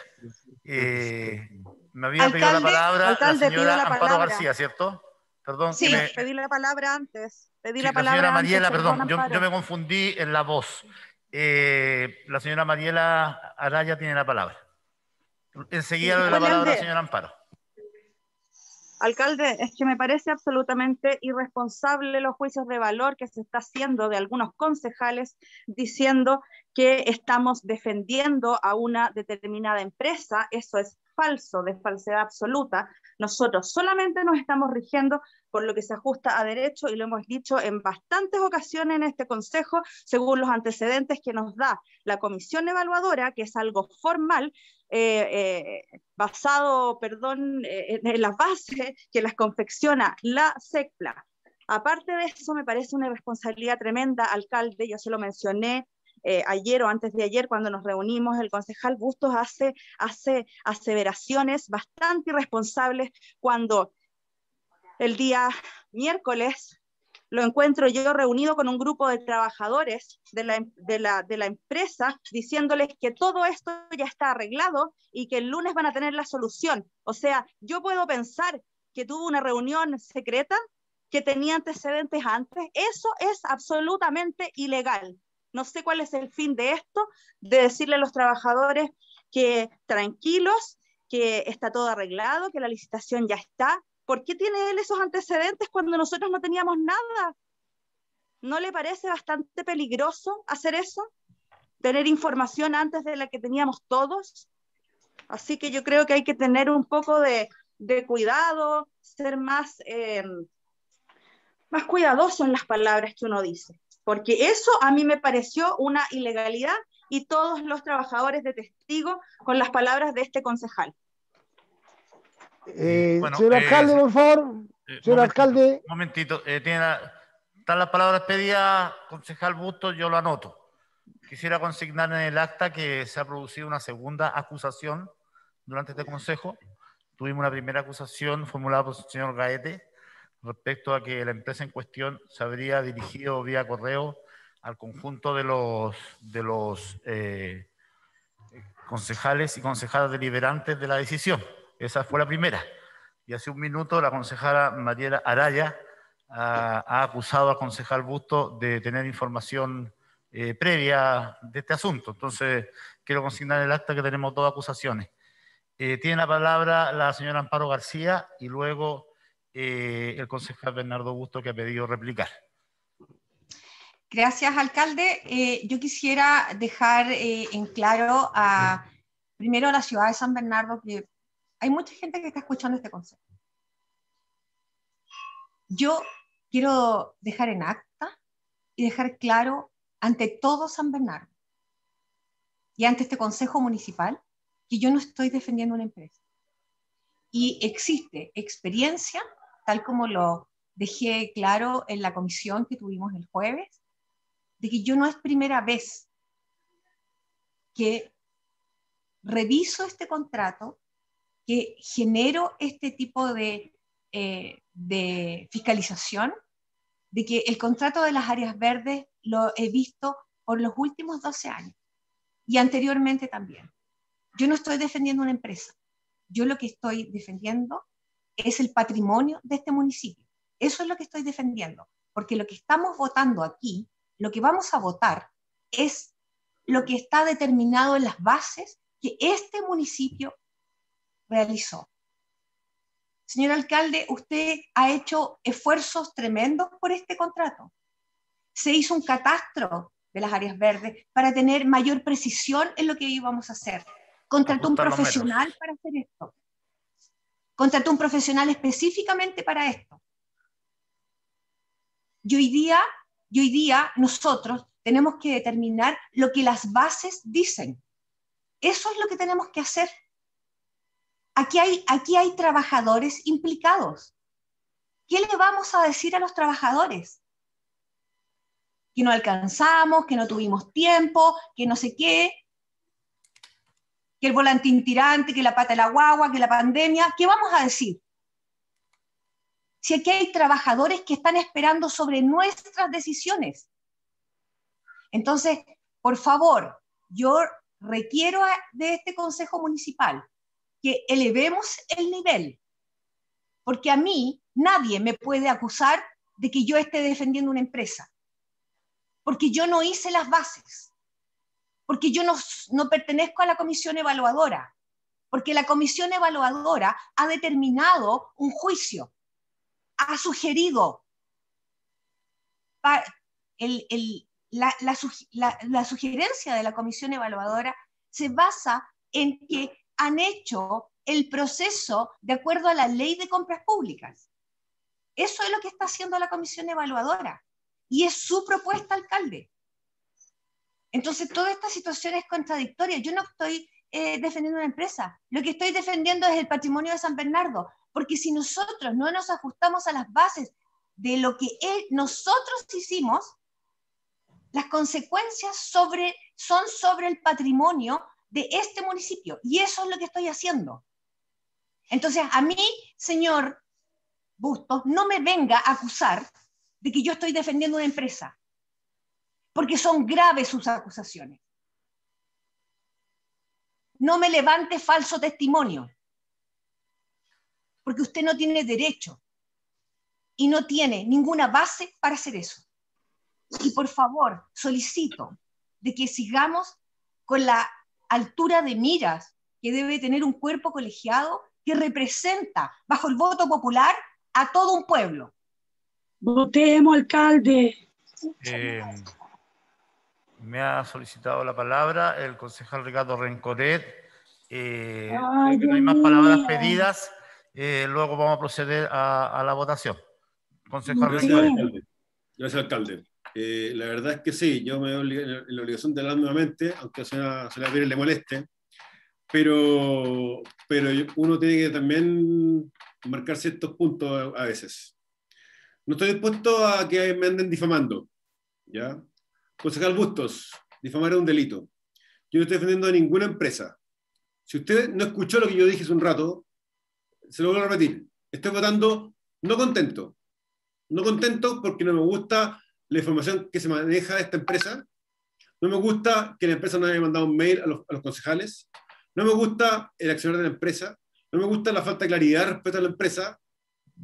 Me había pedido la palabra la señora Amparo García, ¿cierto? Perdón. Sí, pedí la palabra antes. La señora Mariela, perdón, yo me confundí en la voz. La señora Mariela Araya tiene la palabra. Enseguida le doy la palabra a la señora Amparo. Alcalde, es que me parece absolutamente irresponsable los juicios de valor que se está haciendo de algunos concejales diciendo que estamos defendiendo a una determinada empresa. Eso es falso, de falsedad absoluta. Nosotros solamente nos estamos rigiendo por lo que se ajusta a derecho, y lo hemos dicho en bastantes ocasiones en este consejo, según los antecedentes que nos da la comisión evaluadora, que es algo formal, basado, en las bases que las confecciona la SECPLA. Aparte de eso, me parece una irresponsabilidad tremenda, alcalde. Yo se lo mencioné ayer o antes de ayer cuando nos reunimos. El concejal Bustos hace aseveraciones bastante irresponsables cuando el día miércoles lo encuentro yo reunido con un grupo de trabajadores de la empresa, diciéndoles que todo esto ya está arreglado y que el lunes van a tener la solución. O sea, yo puedo pensar que tuvo una reunión secreta, que tenía antecedentes antes. Eso es absolutamente ilegal. No sé cuál es el fin de esto, de decirle a los trabajadores que tranquilos, que está todo arreglado, que la licitación ya está. ¿Por qué tiene él esos antecedentes cuando nosotros no teníamos nada? ¿No le parece bastante peligroso hacer eso? ¿Tener información antes de la que teníamos todos? Así que yo creo que hay que tener un poco de cuidado, ser más cuidadoso en las palabras que uno dice. Porque eso a mí me pareció una ilegalidad, y todos los trabajadores de testigo con las palabras de este concejal. Señor alcalde, por favor. Señor alcalde. Un momentito. Están las palabras pedidas, concejal Bustos, yo lo anoto. Quisiera consignar en el acta que se ha producido una segunda acusación durante este consejo. Tuvimos una primera acusación formulada por el señor Gaete respecto a que la empresa en cuestión se habría dirigido vía correo al conjunto de los concejales y concejalas deliberantes de la decisión. Esa fue la primera. Y hace un minuto la concejala Mariela Araya ha acusado al concejal Bustos de tener información previa de este asunto. Entonces, quiero consignar en el acta que tenemos dos acusaciones. Tiene la palabra la señora Amparo García y luego el concejal Bernardo Bustos, que ha pedido replicar. Gracias, alcalde. Yo quisiera dejar en claro primero a la ciudad de San Bernardo que hay mucha gente que está escuchando este consejo. Yo quiero dejar en acta y dejar claro ante todo San Bernardo y ante este consejo municipal que yo no estoy defendiendo una empresa. Y existe experiencia, tal como lo dejé claro en la comisión que tuvimos el jueves, de que yo no es primera vez que reviso este contrato, que genero este tipo de fiscalización, de que el contrato de las áreas verdes lo he visto por los últimos 12 años y anteriormente también. Yo no estoy defendiendo una empresa, yo lo que estoy defendiendo es el patrimonio de este municipio. Eso es lo que estoy defendiendo, porque lo que estamos votando aquí, lo que vamos a votar, es lo que está determinado en las bases que este municipio realizó. Señor alcalde, usted ha hecho esfuerzos tremendos por este contrato. Se hizo un catastro de las áreas verdes para tener mayor precisión en lo que íbamos a hacer. Contrató un profesional para hacer esto. Contrató un profesional específicamente para esto. Y hoy día nosotros tenemos que determinar lo que las bases dicen. Eso es lo que tenemos que hacer. Aquí hay trabajadores implicados. ¿Qué le vamos a decir a los trabajadores? Que no alcanzamos, que no tuvimos tiempo, que no sé qué, que el volantín tirante, que la pata de la guagua, que la pandemia. ¿Qué vamos a decir? Si aquí hay trabajadores que están esperando sobre nuestras decisiones. Entonces, por favor, yo requiero de este Consejo Municipal que elevemos el nivel, porque a mí nadie me puede acusar de que yo esté defendiendo una empresa, porque yo no hice las bases, porque yo no pertenezco a la comisión evaluadora, porque la comisión evaluadora ha determinado un juicio, ha sugerido la sugerencia de la comisión evaluadora se basa en que han hecho el proceso de acuerdo a la ley de compras públicas. Eso es lo que está haciendo la comisión evaluadora y es su propuesta, alcalde. Entonces, toda esta situación es contradictoria. Yo no estoy defendiendo una empresa. Lo que estoy defendiendo es el patrimonio de San Bernardo, porque si nosotros no nos ajustamos a las bases de lo que nosotros hicimos, las consecuencias son sobre el patrimonio de este municipio, y eso es lo que estoy haciendo. Entonces, a mí, señor Bustos, no me venga a acusar de que yo estoy defendiendo una empresa, porque son graves sus acusaciones. No me levante falso testimonio, porque usted no tiene derecho y no tiene ninguna base para hacer eso. Y por favor, solicito de que sigamos con la altura de miras que debe tener un cuerpo colegiado que representa, bajo el voto popular, a todo un pueblo. Votemos, alcalde. Me ha solicitado la palabra el concejal Ricardo Rencoret. Creo que no hay más palabras pedidas. Luego vamos a proceder a la votación. Concejal Rencoret. Gracias, alcalde. La verdad es que sí, yo me veo en la obligación de hablar nuevamente, aunque a la señora Pérez le moleste, pero uno tiene que también marcar ciertos puntos a veces. No estoy dispuesto a que me anden difamando, ¿ya? Concejal Bustos, difamar es un delito. Yo no estoy defendiendo a ninguna empresa. Si usted no escuchó lo que yo dije hace un rato, se lo voy a repetir. Estoy votando no contento. No contento porque no me gusta la información que se maneja de esta empresa. No me gusta que la empresa no haya mandado un mail a los concejales. No me gusta el accionar de la empresa. No me gusta la falta de claridad respecto a la empresa.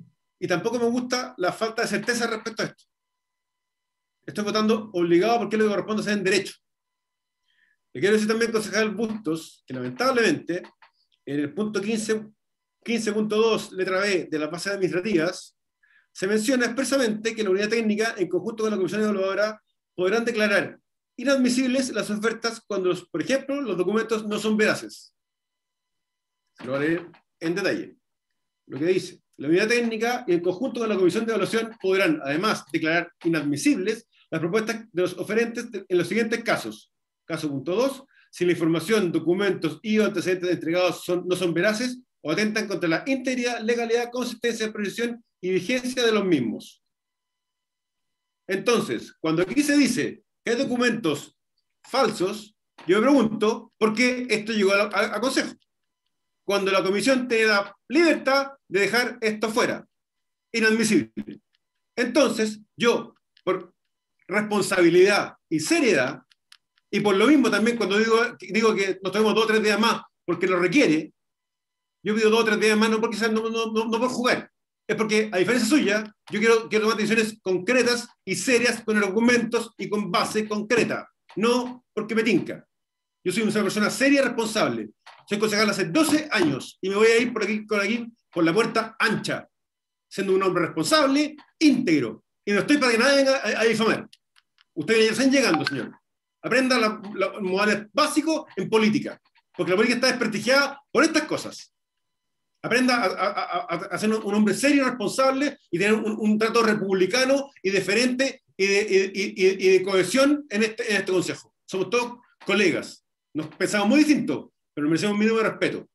y tampoco me gusta la falta de certeza respecto a esto. Estoy votando obligado porque es lo que corresponde hacer en derecho. Le quiero decir también, concejal Bustos, que lamentablemente en el punto 15.2, letra B de las bases administrativas, se menciona expresamente que la unidad técnica, en conjunto con la comisión evaluadora, podrán declarar inadmisibles las ofertas cuando, por ejemplo, los documentos no son veraces. Se lo voy a leer en detalle. Lo que dice: la unidad técnica y en conjunto con la comisión de evaluación podrán, además, declarar inadmisibles las propuestas de los oferentes en los siguientes casos. Caso punto 2, si la información, documentos y o antecedentes entregados no son veraces o atentan contra la integridad, legalidad, consistencia, precisión y vigencia de los mismos. Entonces, cuando aquí se dice que hay documentos falsos, yo me pregunto por qué esto llegó a consejo, cuando la comisión tiene la libertad de dejar esto fuera. Inadmisible. Entonces, yo, por responsabilidad y seriedad, y por lo mismo también cuando digo que nos tomemos 2 o 3 días más porque lo requiere, yo pido 2 o 3 días más no porque no por jugar, es porque, a diferencia suya, yo quiero tomar decisiones concretas y serias con argumentos y con base concreta, no porque me tinca. Yo soy una persona seria y responsable. Soy concejal hace 12 años y me voy a ir por aquí por la puerta ancha, siendo un hombre responsable, íntegro. Y no estoy para que nadie venga a difamar. Ustedes ya están llegando, señor. Aprenda los modales básicos en política, porque la política está desprestigiada por estas cosas. Aprenda a ser un hombre serio y responsable y tener un trato republicano y diferente y de cohesión en este consejo. Somos todos colegas. Nos pensamos muy distintos, pero merecemos un mínimo de respeto.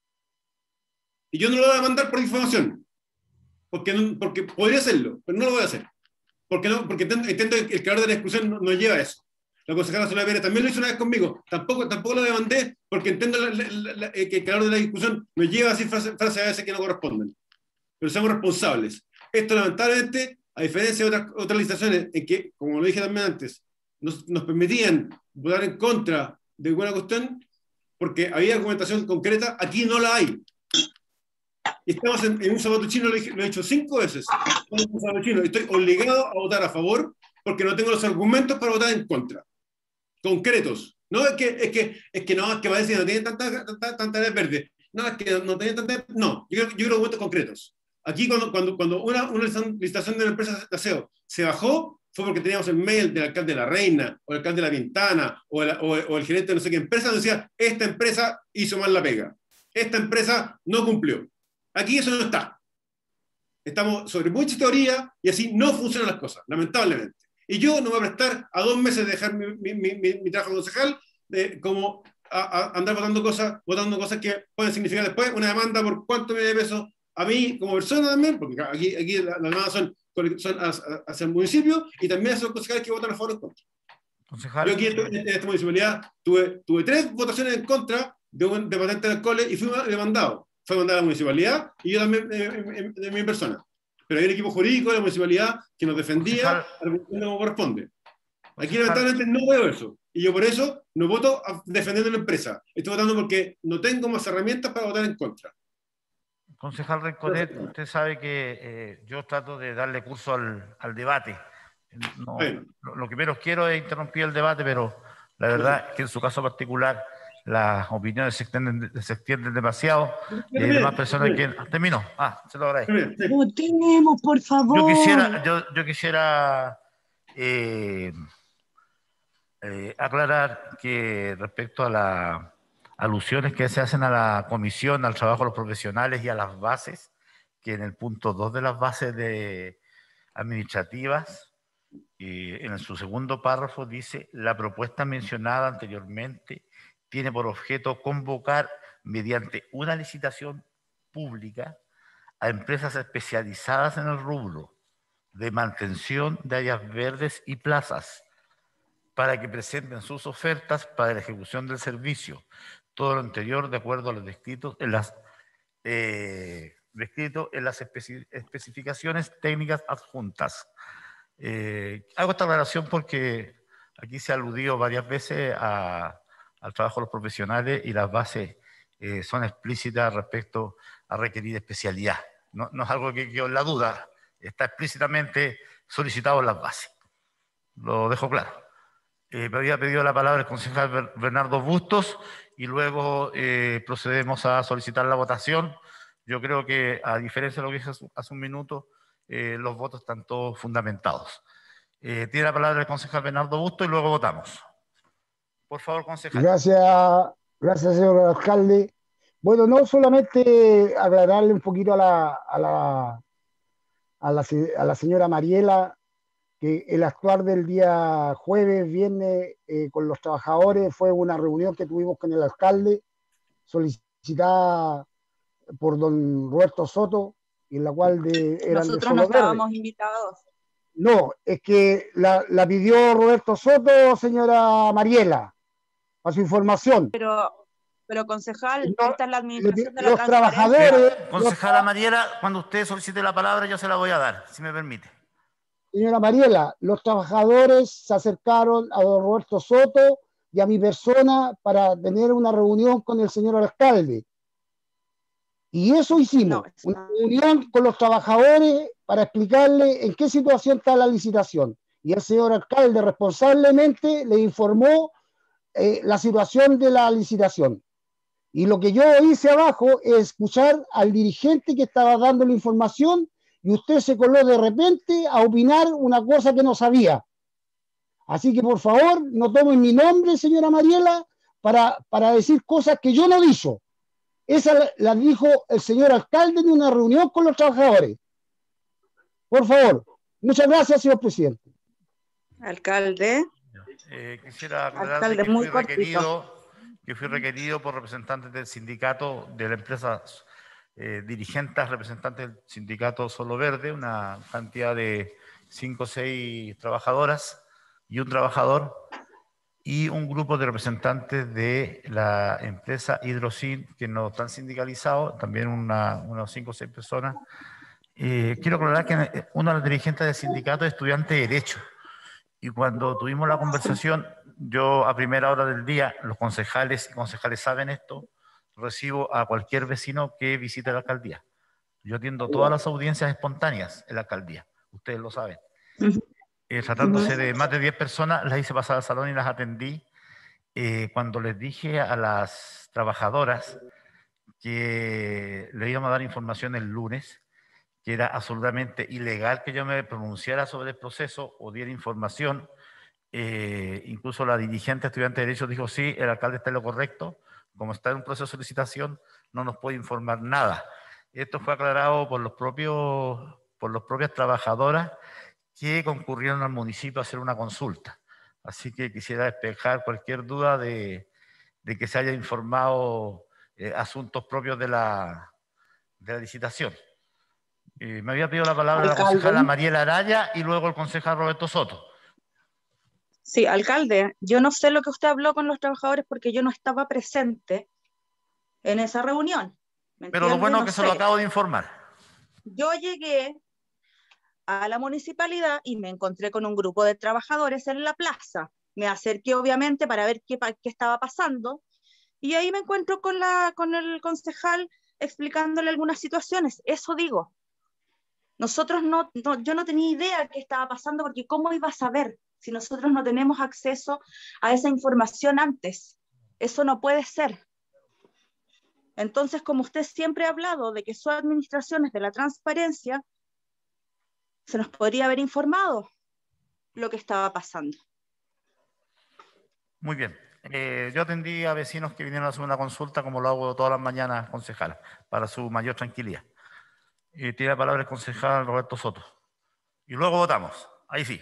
Y yo no lo voy a mandar por difamación, porque podría hacerlo, pero no lo voy a hacer. Porque entiendo que el calor de la discusión no lleva a eso. La concejala Soledad Pérez también lo hizo una vez conmigo. Tampoco lo demandé porque entiendo que el calor de la discusión nos lleva a decir frases a veces que no corresponden. Pero somos responsables. Esto, lamentablemente, a diferencia de otras licitaciones en que, como lo dije también antes, nos permitían votar en contra de alguna cuestión porque había argumentación concreta, aquí no la hay. Estamos en un zapato chino, lo he dicho 5 veces. Estamos en un zapato chino y estoy obligado a votar a favor porque no tengo los argumentos para votar en contra. Concretos. No es que parece que no tienen tanta vez verde. No, es que no tienen tanta. No, yo quiero argumentos concretos. Aquí cuando una licitación de una empresa de aseo se bajó, fue porque teníamos el mail del alcalde de La Reina, o el alcalde de La Pintana, o el gerente de no sé qué empresa, donde decía, esta empresa hizo mal la pega. Esta empresa no cumplió. Aquí eso no está. Estamos sobre mucha teoría y así no funcionan las cosas, lamentablemente. Y yo no me voy a prestar a 2 meses de dejar mi trabajo concejal como a andar votando cosas que pueden significar después una demanda por cuánto me de pesos a mí como persona también, porque aquí las demandas son hacia el municipio y también hacia los concejales que votan a favor o en contra. Concejal. Yo aquí en esta municipalidad tuve 3 votaciones en contra de patente de alcoholes y fui demandado. Fue demandada la municipalidad y yo también de mi persona. Pero hay un equipo jurídico de la municipalidad que nos defendía como corresponde. Aquí lamentablemente no veo eso. Y yo por eso no voto defendiendo la empresa. Estoy votando porque no tengo más herramientas para votar en contra. Concejal Rencoret, usted sabe que yo trato de darle curso al debate. No, bueno. Lo que menos quiero es interrumpir el debate, pero la verdad es que en su caso particular las opiniones se extienden demasiado y hay demás personas que... Terminó. Se lo agradezco. Lo tenemos, por favor. Yo quisiera aclarar que respecto a las alusiones que se hacen a la comisión, al trabajo de los profesionales y a las bases, que en el punto 2 de las bases administrativas, en su segundo párrafo dice, la propuesta mencionada anteriormente tiene por objeto convocar mediante una licitación pública a empresas especializadas en el rubro de mantención de áreas verdes y plazas para que presenten sus ofertas para la ejecución del servicio. Todo lo anterior de acuerdo a los descritos en las especificaciones técnicas adjuntas. Hago esta aclaración porque aquí se ha aludido varias veces al trabajo de los profesionales y las bases son explícitas respecto a requerir especialidad. no es algo que quedó en la duda, está explícitamente solicitado en las bases. Lo dejo claro. Me había pedido la palabra el concejal Bernardo Bustos y luego procedemos a solicitar la votación. Yo creo que, a diferencia de lo que dije hace un minuto, los votos están todos fundamentados. Tiene la palabra el concejal Bernardo Bustos y luego votamos. Por favor, concejal. Gracias, señor alcalde. Bueno, no solamente aclararle un poquito a la señora Mariela que el actuar del día jueves, viernes, con los trabajadores fue una reunión que tuvimos con el alcalde, solicitada por don Roberto Soto, en la cual eran nosotros no estábamos invitados. No, es que la pidió Roberto Soto, señora Mariela, a su información. Pero concejal, esta es la administración de la los trabajadores. Concejala Mariela, cuando usted solicite la palabra, yo se la voy a dar, si me permite. Señora Mariela, los trabajadores se acercaron a don Roberto Soto y a mi persona para tener una reunión con el señor alcalde. Y eso hicimos, una reunión con los trabajadores para explicarle en qué situación está la licitación. Y el señor alcalde responsablemente le informó la situación de la licitación. Y lo que yo hice abajo es escuchar al dirigente que estaba dando la información y usted se coló de repente a opinar una cosa que no sabía. Así que, por favor, no tomen mi nombre, señora Mariela, para decir cosas que yo no dicho. Esa la dijo el señor alcalde en una reunión con los trabajadores. Por favor. Muchas gracias, señor presidente. Alcalde. Quisiera aclarar que fui requerido por representantes del sindicato de la empresa, dirigentes, representantes del sindicato Solo Verde, una cantidad de 5 o 6 trabajadoras y un trabajador, y un grupo de representantes de la empresa Hidrocin, que no están sindicalizados, también unas 5 o 6 personas. Quiero aclarar que uno de los dirigentes del sindicato es estudiante de Derecho, y cuando tuvimos la conversación, yo a primera hora del día, los concejales y concejales saben esto, recibo a cualquier vecino que visite la alcaldía. Yo atiendo todas las audiencias espontáneas en la alcaldía, ustedes lo saben. Tratándose de más de 10 personas, las hice pasar al salón y las atendí. Cuando les dije a las trabajadoras que le íbamos a dar información el lunes, que era absolutamente ilegal que yo me pronunciara sobre el proceso o diera información, incluso la dirigente estudiante de Derecho dijo, sí, el alcalde está en lo correcto, como está en un proceso de licitación, no nos puede informar nada. Esto fue aclarado por las propias trabajadoras que concurrieron al municipio a hacer una consulta. Así que quisiera despejar cualquier duda de que se haya informado asuntos propios de la licitación. Me había pedido la palabra la concejala Mariela Araya y luego el concejal Roberto Soto. Sí, alcalde, yo no sé lo que usted habló con los trabajadores porque yo no estaba presente en esa reunión. Pero lo bueno es que se lo acabo de informar. Yo llegué a la municipalidad y me encontré con un grupo de trabajadores en la plaza. Me acerqué obviamente para ver qué estaba pasando y ahí me encuentro con el concejal explicándole algunas situaciones. Eso digo. Nosotros yo no tenía idea qué estaba pasando porque ¿cómo iba a saber si nosotros no tenemos acceso a esa información antes? Eso no puede ser. Entonces, como usted siempre ha hablado de que su administración es de la transparencia, se nos podría haber informado lo que estaba pasando. Muy bien. Yo atendí a vecinos que vinieron a hacer una consulta, como lo hago todas las mañanas, concejal, para su mayor tranquilidad. Tiene la palabra el concejal Roberto Soto. Y luego votamos. Ahí sí.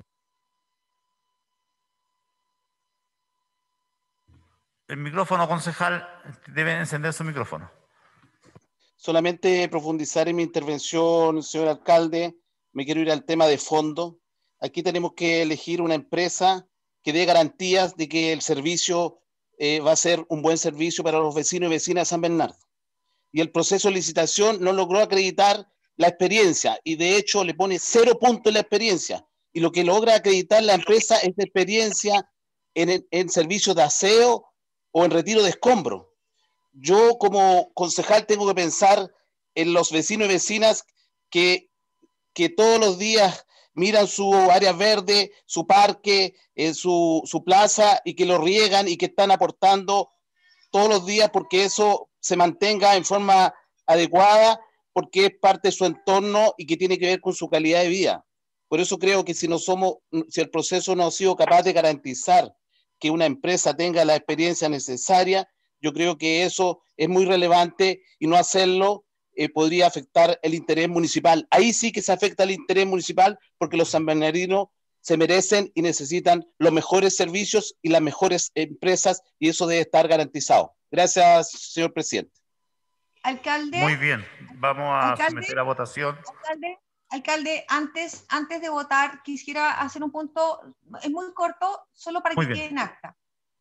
El micrófono, concejal, debe encender su micrófono. Solamente profundizar en mi intervención, señor alcalde. Me quiero ir al tema de fondo. Aquí tenemos que elegir una empresa que dé garantías de que el servicio va a ser un buen servicio para los vecinos y vecinas de San Bernardo. Y el proceso de licitación no logró acreditar la experiencia y de hecho le pone 0 puntos en la experiencia. Y lo que logra acreditar la empresa es la experiencia en servicios de aseo o en retiro de escombros. Yo como concejal tengo que pensar en los vecinos y vecinas que todos los días miran su área verde, su parque, su plaza, y que lo riegan y que están aportando todos los días porque eso se mantenga en forma adecuada, porque es parte de su entorno y que tiene que ver con su calidad de vida. Por eso creo que si el proceso no ha sido capaz de garantizar que una empresa tenga la experiencia necesaria, yo creo que eso es muy relevante, y no hacerlo podría afectar el interés municipal. Ahí sí que se afecta el interés municipal, porque los sanbernardinos se merecen y necesitan los mejores servicios y las mejores empresas, y eso debe estar garantizado. Gracias, señor presidente. Alcalde. Muy bien, vamos a someter a votación. Alcalde, antes de votar, quisiera hacer un punto, es muy corto, solo para que quede en acta.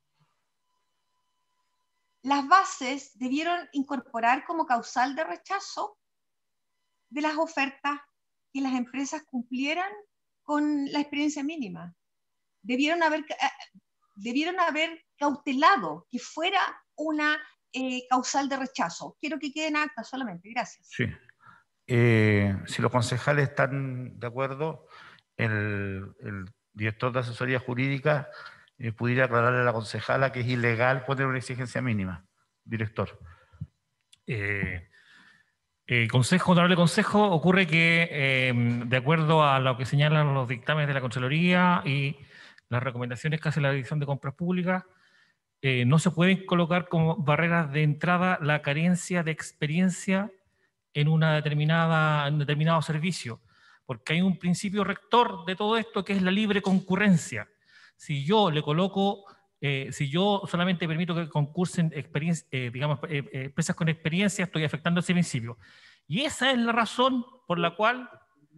Las bases debieron incorporar como causal de rechazo de las ofertas que las empresas cumplieran con la experiencia mínima. Debieron haber cautelado que fuera una causal de rechazo. Quiero que quede en acta solamente. Gracias. Sí. Si los concejales están de acuerdo, el director de asesoría jurídica pudiera aclararle a la concejala que es ilegal poner una exigencia mínima. Director. Honorable Consejo, ocurre que de acuerdo a lo que señalan los dictámenes de la Contraloría y las recomendaciones que hace la Dirección de Compras Públicas, no se pueden colocar como barreras de entrada la carencia de experiencia en un determinado servicio, porque hay un principio rector de todo esto que es la libre concurrencia. Si yo le coloco, si yo solamente permito que concursen empresas con experiencia, estoy afectando ese principio. Y esa es la razón por la cual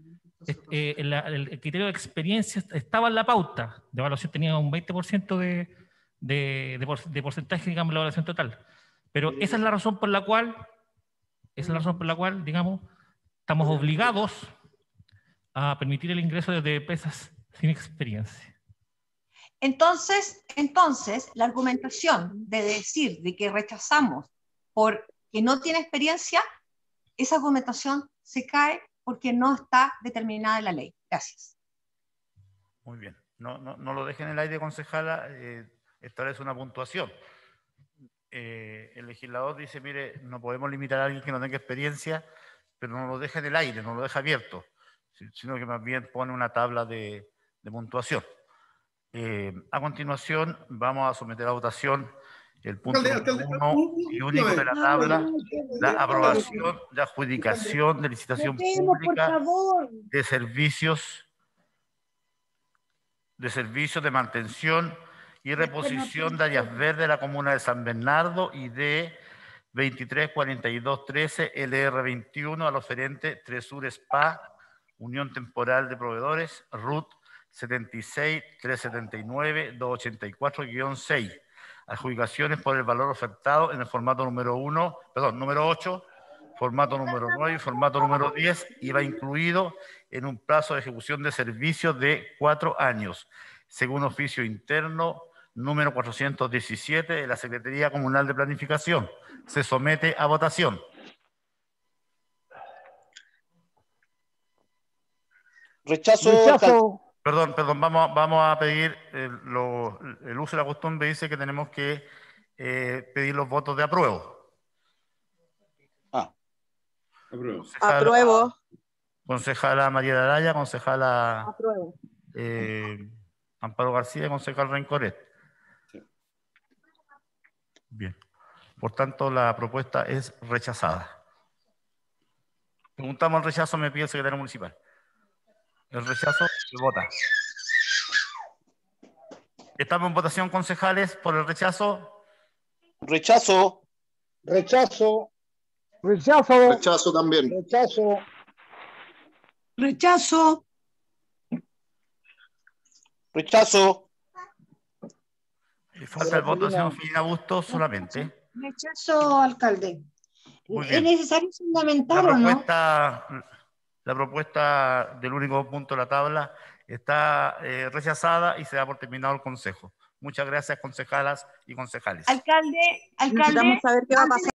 el criterio de experiencia estaba en la pauta de evaluación, tenía un 20% de porcentaje, digamos, la evaluación total. Pero esa es la razón por la cual, digamos, estamos obligados a permitir el ingreso de empresas sin experiencia. Entonces, la argumentación de decir de que rechazamos porque no tiene experiencia, esa argumentación se cae porque no está determinada en la ley. Gracias. Muy bien. No lo dejen en el aire, concejala. Establece una puntuación. El legislador dice, mire, no podemos limitar a alguien que no tenga experiencia, pero no lo deja en el aire, no lo deja abierto, sino que más bien pone una tabla de puntuación. A continuación, vamos a someter a votación el punto número 1 y único de la tabla, la aprobación de adjudicación de licitación pública de servicios de mantención y reposición de áreas verdes de la comuna de San Bernardo y de 234213 LR21 al oferente Tresur Spa, Unión Temporal de Proveedores, RUT 76-379-284-6. Adjudicaciones por el valor ofertado en el formato número 8, formato número 9 y formato número 10, y va incluido en un plazo de ejecución de servicios de 4 años, según oficio interno número 417 de la Secretaría Comunal de Planificación. Se somete a votación. Rechazo. Perdón, vamos a pedir el uso de la costumbre. Dice que tenemos que pedir los votos de apruebo. Apruebo. Concejala María Araya, concejala Amparo García y concejal Rencoret. Bien. Por tanto, la propuesta es rechazada. Preguntamos el rechazo, me pide el secretario municipal. El rechazo se vota. ¿Estamos en votación, concejales, por el rechazo? Rechazo. Rechazo. Rechazo. Rechazo también. Rechazo. Rechazo. Rechazo. Falta el voto del señor Filina Bustos solamente. Rechazo, alcalde. ¿Es necesario fundamentar o no? La propuesta del único punto de la tabla está rechazada y se da por terminado el consejo. Muchas gracias, concejalas y concejales. Alcalde, necesitamos saber qué va a pasar.